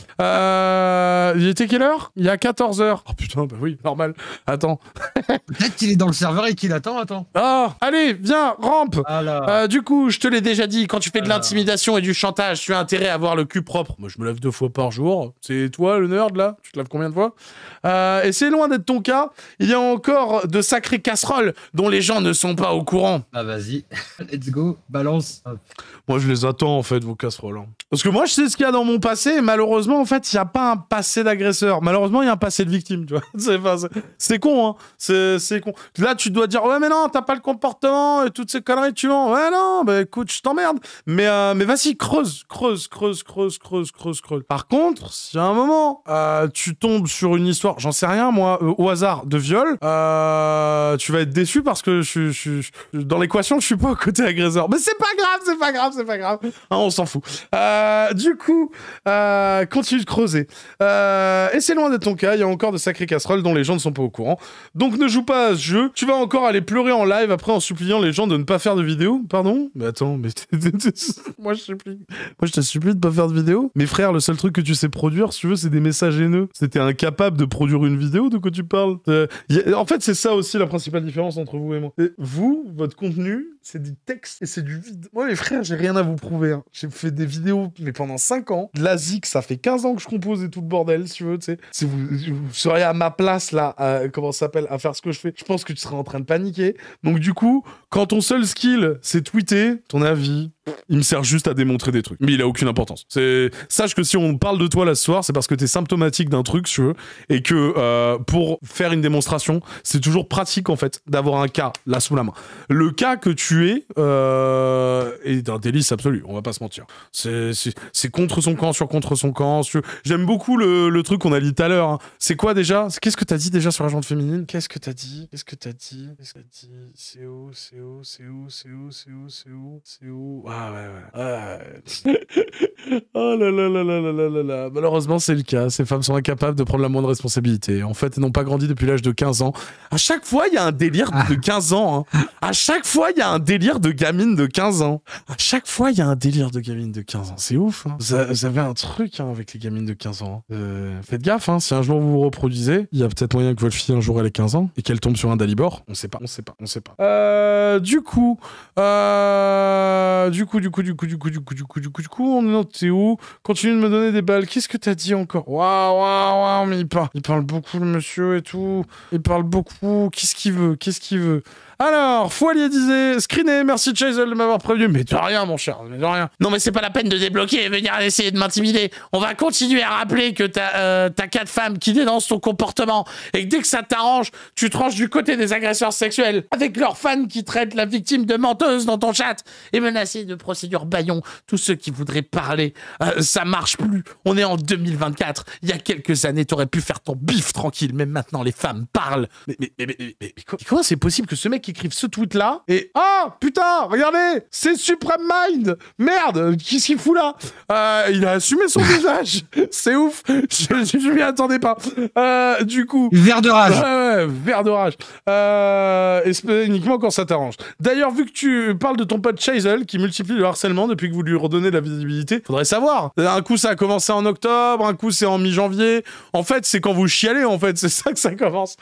[SPEAKER 2] Euh... Il était quelle heure? Il y a quatorze heures. Oh putain, bah oui, normal. Attends.
[SPEAKER 1] Peut-être qu'il est dans le serveur et qu'il attend, attends.
[SPEAKER 2] Ah, allez, viens, rampe.
[SPEAKER 1] Alors.
[SPEAKER 2] Euh, du coup, je te l'ai déjà dit, quand tu fais de
[SPEAKER 1] Alors.
[SPEAKER 2] l'intimidation et du chantage, tu as intérêt à avoir le cul propre. Moi, je me lave deux fois par jour. C'est toi, le nerd, là? Tu te laves combien de fois? euh, Et c'est loin d'être ton cas. Il y a encore de sacrées casseroles dont les gens ne sont pas au courant.
[SPEAKER 1] Bah vas-y. Let's go. Balance. Hop.
[SPEAKER 2] Moi, je les attends, en fait, vos casseroles. hein. Parce que moi, je sais ce qu'il y a dans mon passé, et malheureusement, en fait, il n'y a pas un passé d'agresseur. Malheureusement, il y a un passé de victime, tu vois. C'est, enfin, c'est, c'est con, hein. C'est, c'est con. Là, tu dois dire, ouais, mais non, t'as pas le comportement, et toutes ces conneries, tu mens. Ouais, non, bah écoute, je t'emmerde. Mais, euh, mais vas-y, creuse, creuse, creuse, creuse, creuse, creuse, creuse. Par contre, si à un moment, euh, tu tombes sur une histoire, j'en sais rien, moi, euh, au hasard, de viol, euh, tu vas être déçu parce que je, je, je, dans l'équation, je suis pas au côté agresseur. Mais c'est pas grave, c'est pas grave, c'est pas grave. Hein, on s'en fout. Euh, du coup, euh, continue de creuser. Euh, et c'est loin d'être ton cas, il y a encore de sacrées casseroles dont les gens ne sont pas au courant. Donc ne joue pas à ce jeu. Tu vas encore aller pleurer en live après en suppliant les gens de ne pas faire de vidéo. Pardon? Mais attends, mais moi je supplie. Moi je te supplie de pas faire de vidéo. Mes frères, le seul truc que tu sais produire, si tu veux, c'est des messages haineux. C'était incapable de produire une vidéo, de quoi tu parles? Euh, y a... En fait, c'est ça aussi la principale différence entre vous et moi. Et vous, votre contenu, c'est du texte et c'est du vide. Moi, les frères, j'ai rien à vous prouver. Hein. J'ai fait des vidéos, mais pendant cinq ans. De la zik, ça fait quinze ans que je compose et tout le bordel, si tu veux, tu sais. Si vous, vous seriez à ma place, là, à, comment ça s'appelle, à faire ce que je fais, je pense que tu serais en train de paniquer. Donc, du coup, quand ton seul skill, c'est tweeter, ton avis, il me sert juste à démontrer des trucs. Mais il a aucune importance. C'est... Sache que si on parle de toi là ce soir, c'est parce que t'es symptomatique d'un truc, si tu veux, et que euh, pour faire une démonstration, c'est toujours pratique, en fait, d'avoir un cas là sous la main. Le cas que tu es euh, est d'un délice absolu, on va pas se mentir. C'est, c'est, c'est contre son camp, sur contre son camp. Si tu veux. J'aime beaucoup le, le truc qu'on a dit tout à l'heure. Hein. C'est quoi déjà? Qu'est-ce que t'as dit déjà sur la jante féminine? Qu'est-ce que t'as dit? Qu'est-ce que t'as dit? Qu'est-ce que t'as dit? C'est où? C'est où? C'est où? C'est où? C'est où? C'est où? C'est où? Ah ouais, ouais. ouais. Oh là là là là là là là là. Malheureusement, c'est le cas. Ces femmes sont incapables de prendre la moindre responsabilité. En fait, elles n'ont pas grandi depuis l'âge de quinze ans. À chaque fois, il y a un délire de quinze ans. Hein. À chaque fois, il y a un délire de gamine de quinze ans. À chaque fois, il y a un délire de gamine de quinze ans. C'est ouf. Hein. Vous, a, vous avez un truc hein, avec les gamines de quinze ans. Euh, faites gaffe. Hein. Si un jour vous vous reproduisez, il y a peut-être moyen que votre fille, un jour, elle ait quinze ans et qu'elle tombe sur un Dalibor. On sait pas. On sait pas. On sait pas. Euh... Euh, du coup, euh, du coup, du coup, du coup, du coup, du coup, du coup, du coup, du coup, on est t'es où? Continue de me donner des balles. Qu'est-ce que t'as dit encore? Waouh, waouh, waouh, mais il parle, il parle beaucoup le monsieur et tout. Il parle beaucoup. Qu'est-ce qu'il veut? Qu'est-ce qu'il veut? Alors, Foilier disait, screené, merci Chazelle de m'avoir prévenu. Mais de rien, mon cher, mais de rien.
[SPEAKER 6] Non mais c'est pas la peine de débloquer et venir essayer de m'intimider. On va continuer à rappeler que t'as euh, t'as quatre femmes qui dénoncent ton comportement et que dès que ça t'arrange, tu tranches du côté des agresseurs sexuels avec leurs fans qui traitent la victime de menteuse dans ton chat et menacés de procédure bâillon. Tous ceux qui voudraient parler, euh, ça marche plus. On est en deux mille vingt-quatre. Il y a quelques années, t'aurais pu faire ton bif tranquille, mais maintenant les femmes parlent. Mais, mais, mais, mais, mais, mais comment c'est possible que ce mec qui écrive ce tweet là et ah putain regardez c'est Supreme Mind, merde qu'est-ce qu'il fout là, euh, il a assumé son visage, c'est ouf, je, je, je m'y attendais pas, euh, du coup
[SPEAKER 1] Vert de rage.
[SPEAKER 2] ouais, ouais vert de rage, euh, et uniquement quand ça t'arrange. D'ailleurs vu que tu parles de ton pote Chazelle qui multiplie le harcèlement depuis que vous lui redonnez de la visibilité, faudrait savoir, un coup ça a commencé en octobre, un coup c'est en mi-janvier, en fait c'est quand vous chialez en fait, c'est ça que ça commence.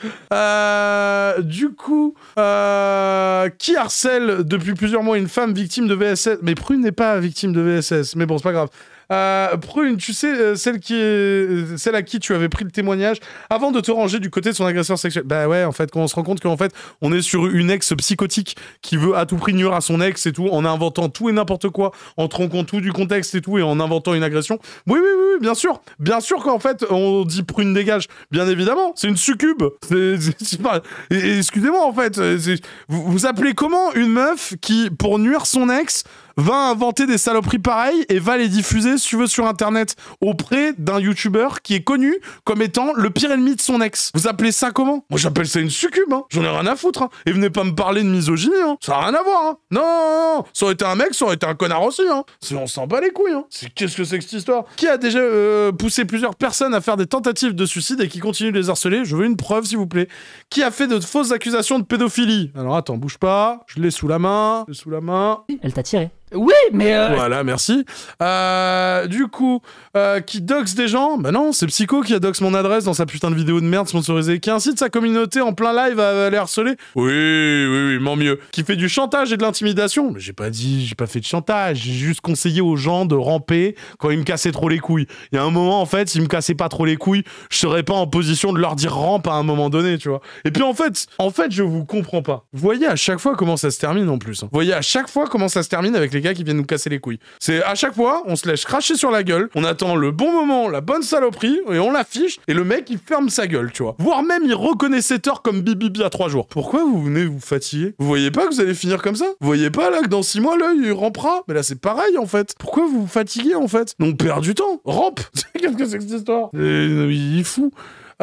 [SPEAKER 2] Euh, du coup euh, Euh, qui harcèle depuis plusieurs mois une femme victime de V S S? Mais Prune n'est pas victime de V S S, mais bon, c'est pas grave. Euh, Prune, tu sais, euh, celle, qui est, celle à qui tu avais pris le témoignage avant de te ranger du côté de son agresseur sexuel. Bah ouais, en fait, quand on se rend compte qu'en fait, on est sur une ex psychotique qui veut à tout prix nuire à son ex et tout, en inventant tout et n'importe quoi, en tronquant tout du contexte et tout, et en inventant une agression. Oui, oui, oui, bien sûr. Bien sûr qu'en fait, on dit Prune dégage. Bien évidemment, c'est une succube. C'est, c'est, c'est pas... Excusez-moi, en fait. C'est... Vous, vous appelez comment une meuf qui, pour nuire son ex, va inventer des saloperies pareilles et va les diffuser, si tu veux, sur Internet auprès d'un youtubeur qui est connu comme étant le pire ennemi de son ex. Vous appelez ça comment? Moi, j'appelle ça une succube, hein. J'en ai rien à foutre, hein. Et venez pas me parler de misogynie, hein. Ça n'a rien à voir, hein. Non, non, non, ça aurait été un mec, ça aurait été un connard aussi, hein. C'est, on s'en bat les couilles, hein. C'est, qu'est-ce que c'est que cette histoire? Qui a déjà euh, poussé plusieurs personnes à faire des tentatives de suicide et qui continue de les harceler? Je veux une preuve, s'il vous plaît. Qui a fait de fausses accusations de pédophilie? Alors, attends, bouge pas. Je l'ai sous la main. Je l'ai sous la main.
[SPEAKER 3] Elle t'a tiré.
[SPEAKER 4] Oui, mais... Euh...
[SPEAKER 2] Voilà, merci. Euh, du coup, euh, qui doxe des gens? Bah non, c'est Psycho qui a doxe mon adresse dans sa putain de vidéo de merde sponsorisée, qui incite sa communauté en plein live à les harceler. Oui, oui, oui, m'en mieux. Qui fait du chantage et de l'intimidation. Mais j'ai pas dit, j'ai pas fait de chantage, j'ai juste conseillé aux gens de ramper quand ils me cassaient trop les couilles. Il y a un moment, en fait, s'ils me cassaient pas trop les couilles, je serais pas en position de leur dire rampe à un moment donné, tu vois. Et puis en fait, en fait, je vous comprends pas. Vous voyez à chaque fois comment ça se termine en plus. Hein. Vous voyez à chaque fois comment ça se termine avec les gars qui viennent nous casser les couilles. C'est à chaque fois, on se laisse cracher sur la gueule, on attend le bon moment, la bonne saloperie, et on l'affiche, et le mec, il ferme sa gueule, tu vois. Voire même, il reconnaît cette heure comme Bibi il y a trois jours. Pourquoi vous venez vous fatiguer? Vous voyez pas que vous allez finir comme ça? Vous voyez pas, là, que dans six mois, l'œil, il rampera? Mais là, c'est pareil, en fait. Pourquoi vous vous fatiguez, en fait? On perd du temps. Rampe. Qu'est-ce que c'est que cette histoire? Et, il est fou.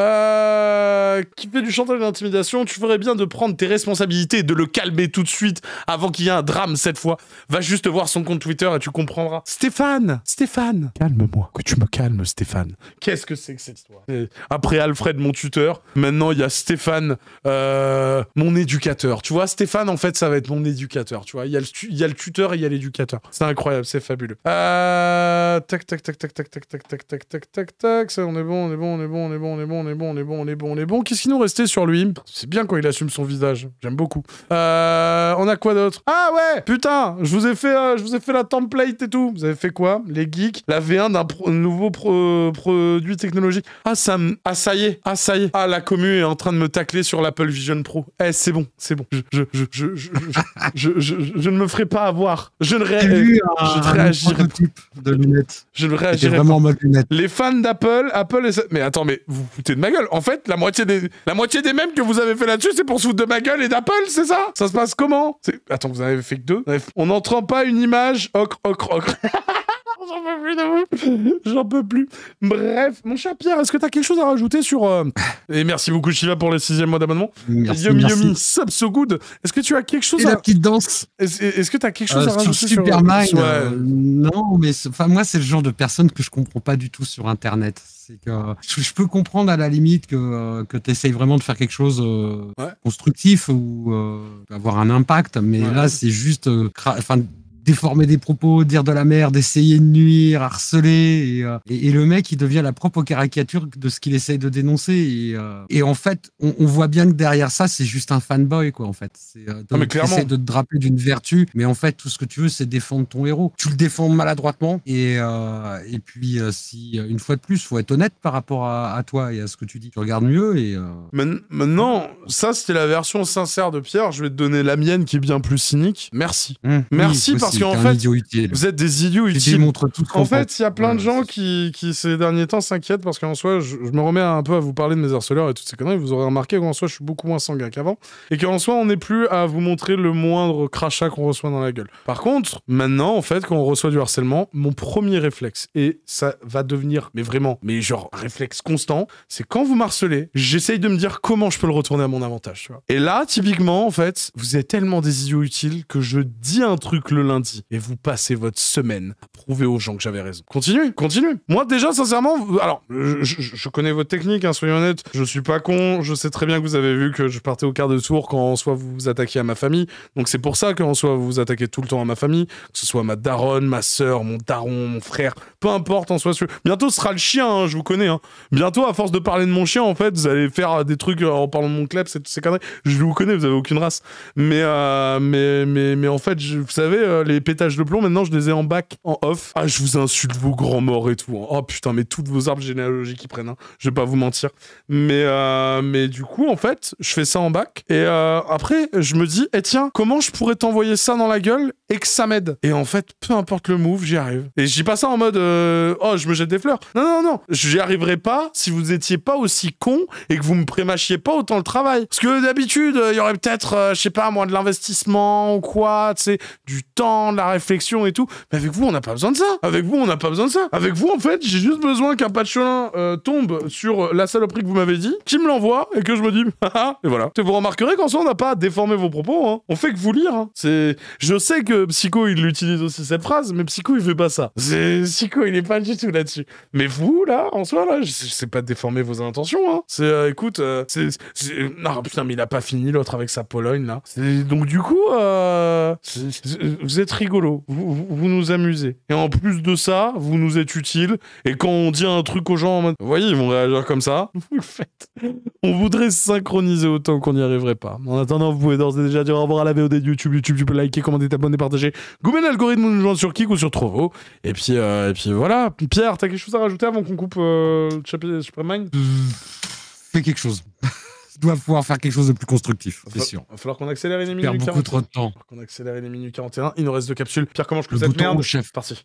[SPEAKER 2] Euh, qui fait du chantage et de l'intimidation, tu ferais bien de prendre tes responsabilités et de le calmer tout de suite avant qu'il y ait un drame cette fois. Va juste voir son compte Twitter et tu comprendras. Stéphane, Stéphane, calme-moi. Que tu me calmes, Stéphane. Qu'est-ce que c'est que cette histoire? Et après Alfred, mon tuteur, maintenant il y a Stéphane, euh, mon éducateur. Tu vois, Stéphane, en fait, ça va être mon éducateur. Tu vois, il y a le, il y a le tuteur et il y a l'éducateur. C'est incroyable, c'est fabuleux. Euh, tac, tac, tac, tac, tac, tac, tac, tac, tac, tac, tac, tac. Ça, on est bon, on est bon, on est bon, on est bon, on est bon. On est bon, on est bon, on est bon, on est bon. Qu'est-ce qui nous restait sur lui? C'est bien quand il assume son visage. J'aime beaucoup. Euh, on a quoi d'autre? Ah ouais, putain, je vous ai fait, euh, je vous ai fait la template et tout. Vous avez fait quoi? Les geeks, la V un d'un pro nouveau pro produit technologique. Ah ça, ah ça y est, ah ça y est. Ah la commu est en train de me tacler sur l'Apple Vision Pro. Eh c'est bon, c'est bon. Je, je, je, je, je, je, je, je, je ne me ferai pas avoir. Je ne ré...
[SPEAKER 1] vu
[SPEAKER 2] je
[SPEAKER 1] un,
[SPEAKER 2] ne réagirai pas.
[SPEAKER 1] De lunettes.
[SPEAKER 2] Je ne réagirai
[SPEAKER 1] vraiment
[SPEAKER 2] pas.
[SPEAKER 1] En mode lunettes.
[SPEAKER 2] Les fans d'Apple, Apple et ça... Mais attends, mais vous vous foutez de ma gueule. En fait, la moitié des, la moitié des mèmes que vous avez fait là-dessus, c'est pour se foutre de ma gueule et d'Apple, c'est ça? Ça se passe comment? Attends, vous en avez fait que deux? On n'entend pas une image. Ocre, ocre, ocre. J'en peux plus de vous. J'en peux plus. Bref, mon cher Pierre, est-ce que t'as quelque chose à rajouter sur... Euh... Et merci beaucoup, Shiva, pour le sixième mois d'abonnement.
[SPEAKER 1] Merci,
[SPEAKER 2] Yomi
[SPEAKER 1] merci.
[SPEAKER 2] Yomi, sub so good. Est-ce que tu as quelque chose
[SPEAKER 1] et
[SPEAKER 2] à...
[SPEAKER 1] la petite danse.
[SPEAKER 2] Est-ce, est-ce que t'as quelque chose
[SPEAKER 1] euh,
[SPEAKER 2] à rajouter sur...
[SPEAKER 1] Superman,
[SPEAKER 2] sur... Ouais.
[SPEAKER 1] euh, non, mais enfin moi, c'est le genre de personne que je comprends pas du tout sur Internet. C'est que je, je peux comprendre à la limite que, euh, que tu essayes vraiment de faire quelque chose euh,
[SPEAKER 2] ouais.
[SPEAKER 1] constructif ou euh, avoir un impact, mais ouais. Là, c'est juste... Enfin... Euh, déformer des propos, dire de la merde, essayer de nuire, harceler. Et, euh, et, et le mec, il devient la propre caricature de ce qu'il essaye de dénoncer. Et, euh, et en fait, on, on voit bien que derrière ça, c'est juste un fanboy, quoi, en fait. C'est, euh,
[SPEAKER 2] Ah, mais clairement.
[SPEAKER 1] essaie de te draper d'une vertu, mais en fait, tout ce que tu veux, c'est défendre ton héros. Tu le défends maladroitement. Et, euh, et puis, euh, si, une fois de plus, faut être honnête par rapport à, à toi et à ce que tu dis. Tu regardes mieux et... Euh...
[SPEAKER 2] Maintenant, ça, c'était la version sincère de Pierre. Je vais te donner la mienne qui est bien plus cynique. Merci.
[SPEAKER 1] Mmh,
[SPEAKER 2] Merci
[SPEAKER 1] oui,
[SPEAKER 2] parce
[SPEAKER 1] aussi,
[SPEAKER 2] qu'en
[SPEAKER 1] un
[SPEAKER 2] fait,
[SPEAKER 1] idiot utile.
[SPEAKER 2] vous êtes des idiots
[SPEAKER 1] Tu
[SPEAKER 2] utiles.
[SPEAKER 1] démontres tout ce qu'on
[SPEAKER 2] En fait, il y a plein
[SPEAKER 1] Ouais,
[SPEAKER 2] de gens
[SPEAKER 1] c'est-
[SPEAKER 2] qui, qui, ces derniers temps, s'inquiètent parce qu'en soi, je, je me remets un peu à vous parler de mes harceleurs et toutes ces conneries. Vous aurez remarqué qu'en soi, je suis beaucoup moins sanguin qu'avant. Et qu'en soi, on n'est plus à vous montrer le moindre crachat qu'on reçoit dans la gueule. Par contre, maintenant, en fait, quand on reçoit du harcèlement, mon premier réflexe, et ça va devenir, mais vraiment, mais genre, un réflexe constant, c'est quand vous m'harcelez, j'essaye de me dire comment je peux le retourner à mon avantage, tu vois. Et là, typiquement, en fait, vous êtes tellement des idiots utiles que je dis un truc le lundi et vous passez votre semaine à prouver aux gens que j'avais raison. Continuez, continuez. Moi, déjà, sincèrement, alors, je, je- je connais votre technique, hein, soyons honnêtes, je suis pas con, je sais très bien que vous avez vu que je partais au quart de tour quand en soi vous vous attaquiez à ma famille, donc c'est pour ça qu'en soi vous vous attaquez tout le temps à ma famille, que ce soit ma daronne, ma sœur, mon daron, mon frère, peu importe en soi. Bientôt ce sera le chien, hein, je vous connais, hein. Bientôt, à force de parler de mon chien, en fait, vous allez faire des trucs en parlant de mon club, c'est ces conneries. Je vous connais, vous avez aucune race. Mais, euh, mais, mais, mais en fait, je- vous savez, euh, les pétages de plomb, maintenant, je les ai en bac, en off. Ah, je vous insulte vos grands morts et tout, hein. Oh putain, mais toutes vos arbres généalogiques qui prennent, hein. Je vais pas vous mentir. Mais, euh, mais du coup, en fait, je fais ça en bac. Et euh, après, je me dis, eh tiens, comment je pourrais t'envoyer ça dans la gueule et que ça m'aide? Et en fait, peu importe le move, j'y arrive. Et je dis pas ça en mode, euh, oh, je me jette des fleurs. Non, non, non. J'y arriverais pas si vous étiez pas aussi con et que vous me prémâchiez pas autant le travail. Parce que d'habitude, il y aurait peut-être, euh, je sais pas, moi, de l'investissement ou quoi, tu sais, du temps, de la réflexion et tout. Mais avec vous, on n'a pas besoin de ça. Avec vous, on n'a pas besoin de ça. Avec vous, en fait, j'ai juste besoin qu'un patcholin euh, tombe sur la saloperie que vous m'avez dit, qui me l'envoie et que je me dis, haha, et voilà. Et vous remarquerez qu'en soi, on n'a pas à déformer vos propos, hein. On fait que vous lire, hein. C'est... Je sais que Psycho, il utilise aussi cette phrase, mais Psycho, il fait pas ça. C'est... Psycho, il est pas du tout là-dessus. Mais vous, là, en soi, là, je je sais pas déformer vos intentions, hein. C'est, euh, écoute, euh, c'est, c'est... Non, putain, mais il a pas fini, l'autre, avec sa Pologne, là. C'est... Donc, du coup, euh... c'est- c'est- vous êtes rigolo. Vous, vous, vous nous amusez. Et en plus de ça, vous nous êtes utile. Et quand on dit un truc aux gens en mode, vous voyez, ils vont réagir comme ça. Vous le faites. On voudrait se synchroniser autant qu'on n'y arriverait pas. En attendant, vous pouvez d'ores et déjà dire au revoir à la V O D de YouTube. YouTube, tu peux liker, commenter, t'abonner, partager. Goumène l'algorithme, nous joindre sur Kik ou sur Trovo. Et puis, euh, et puis voilà. Pierre, t'as quelque chose à rajouter avant qu'on coupe euh, le chapitre Supreme Mind?
[SPEAKER 1] Fais quelque chose. Je dois pouvoir faire quelque chose de plus constructif, c'est
[SPEAKER 2] Va-
[SPEAKER 1] sûr.
[SPEAKER 2] Va falloir qu'on accélère les
[SPEAKER 1] Je
[SPEAKER 2] minutes
[SPEAKER 1] perds beaucoup
[SPEAKER 2] quarante.
[SPEAKER 1] trop de temps.
[SPEAKER 2] Va falloir qu'on accélère les minutes quarante et un. Il nous reste deux capsules. Pierre, comment je
[SPEAKER 1] Le
[SPEAKER 2] coupe cette
[SPEAKER 1] bouton
[SPEAKER 2] merde?
[SPEAKER 1] rouge, chef.
[SPEAKER 2] Parti.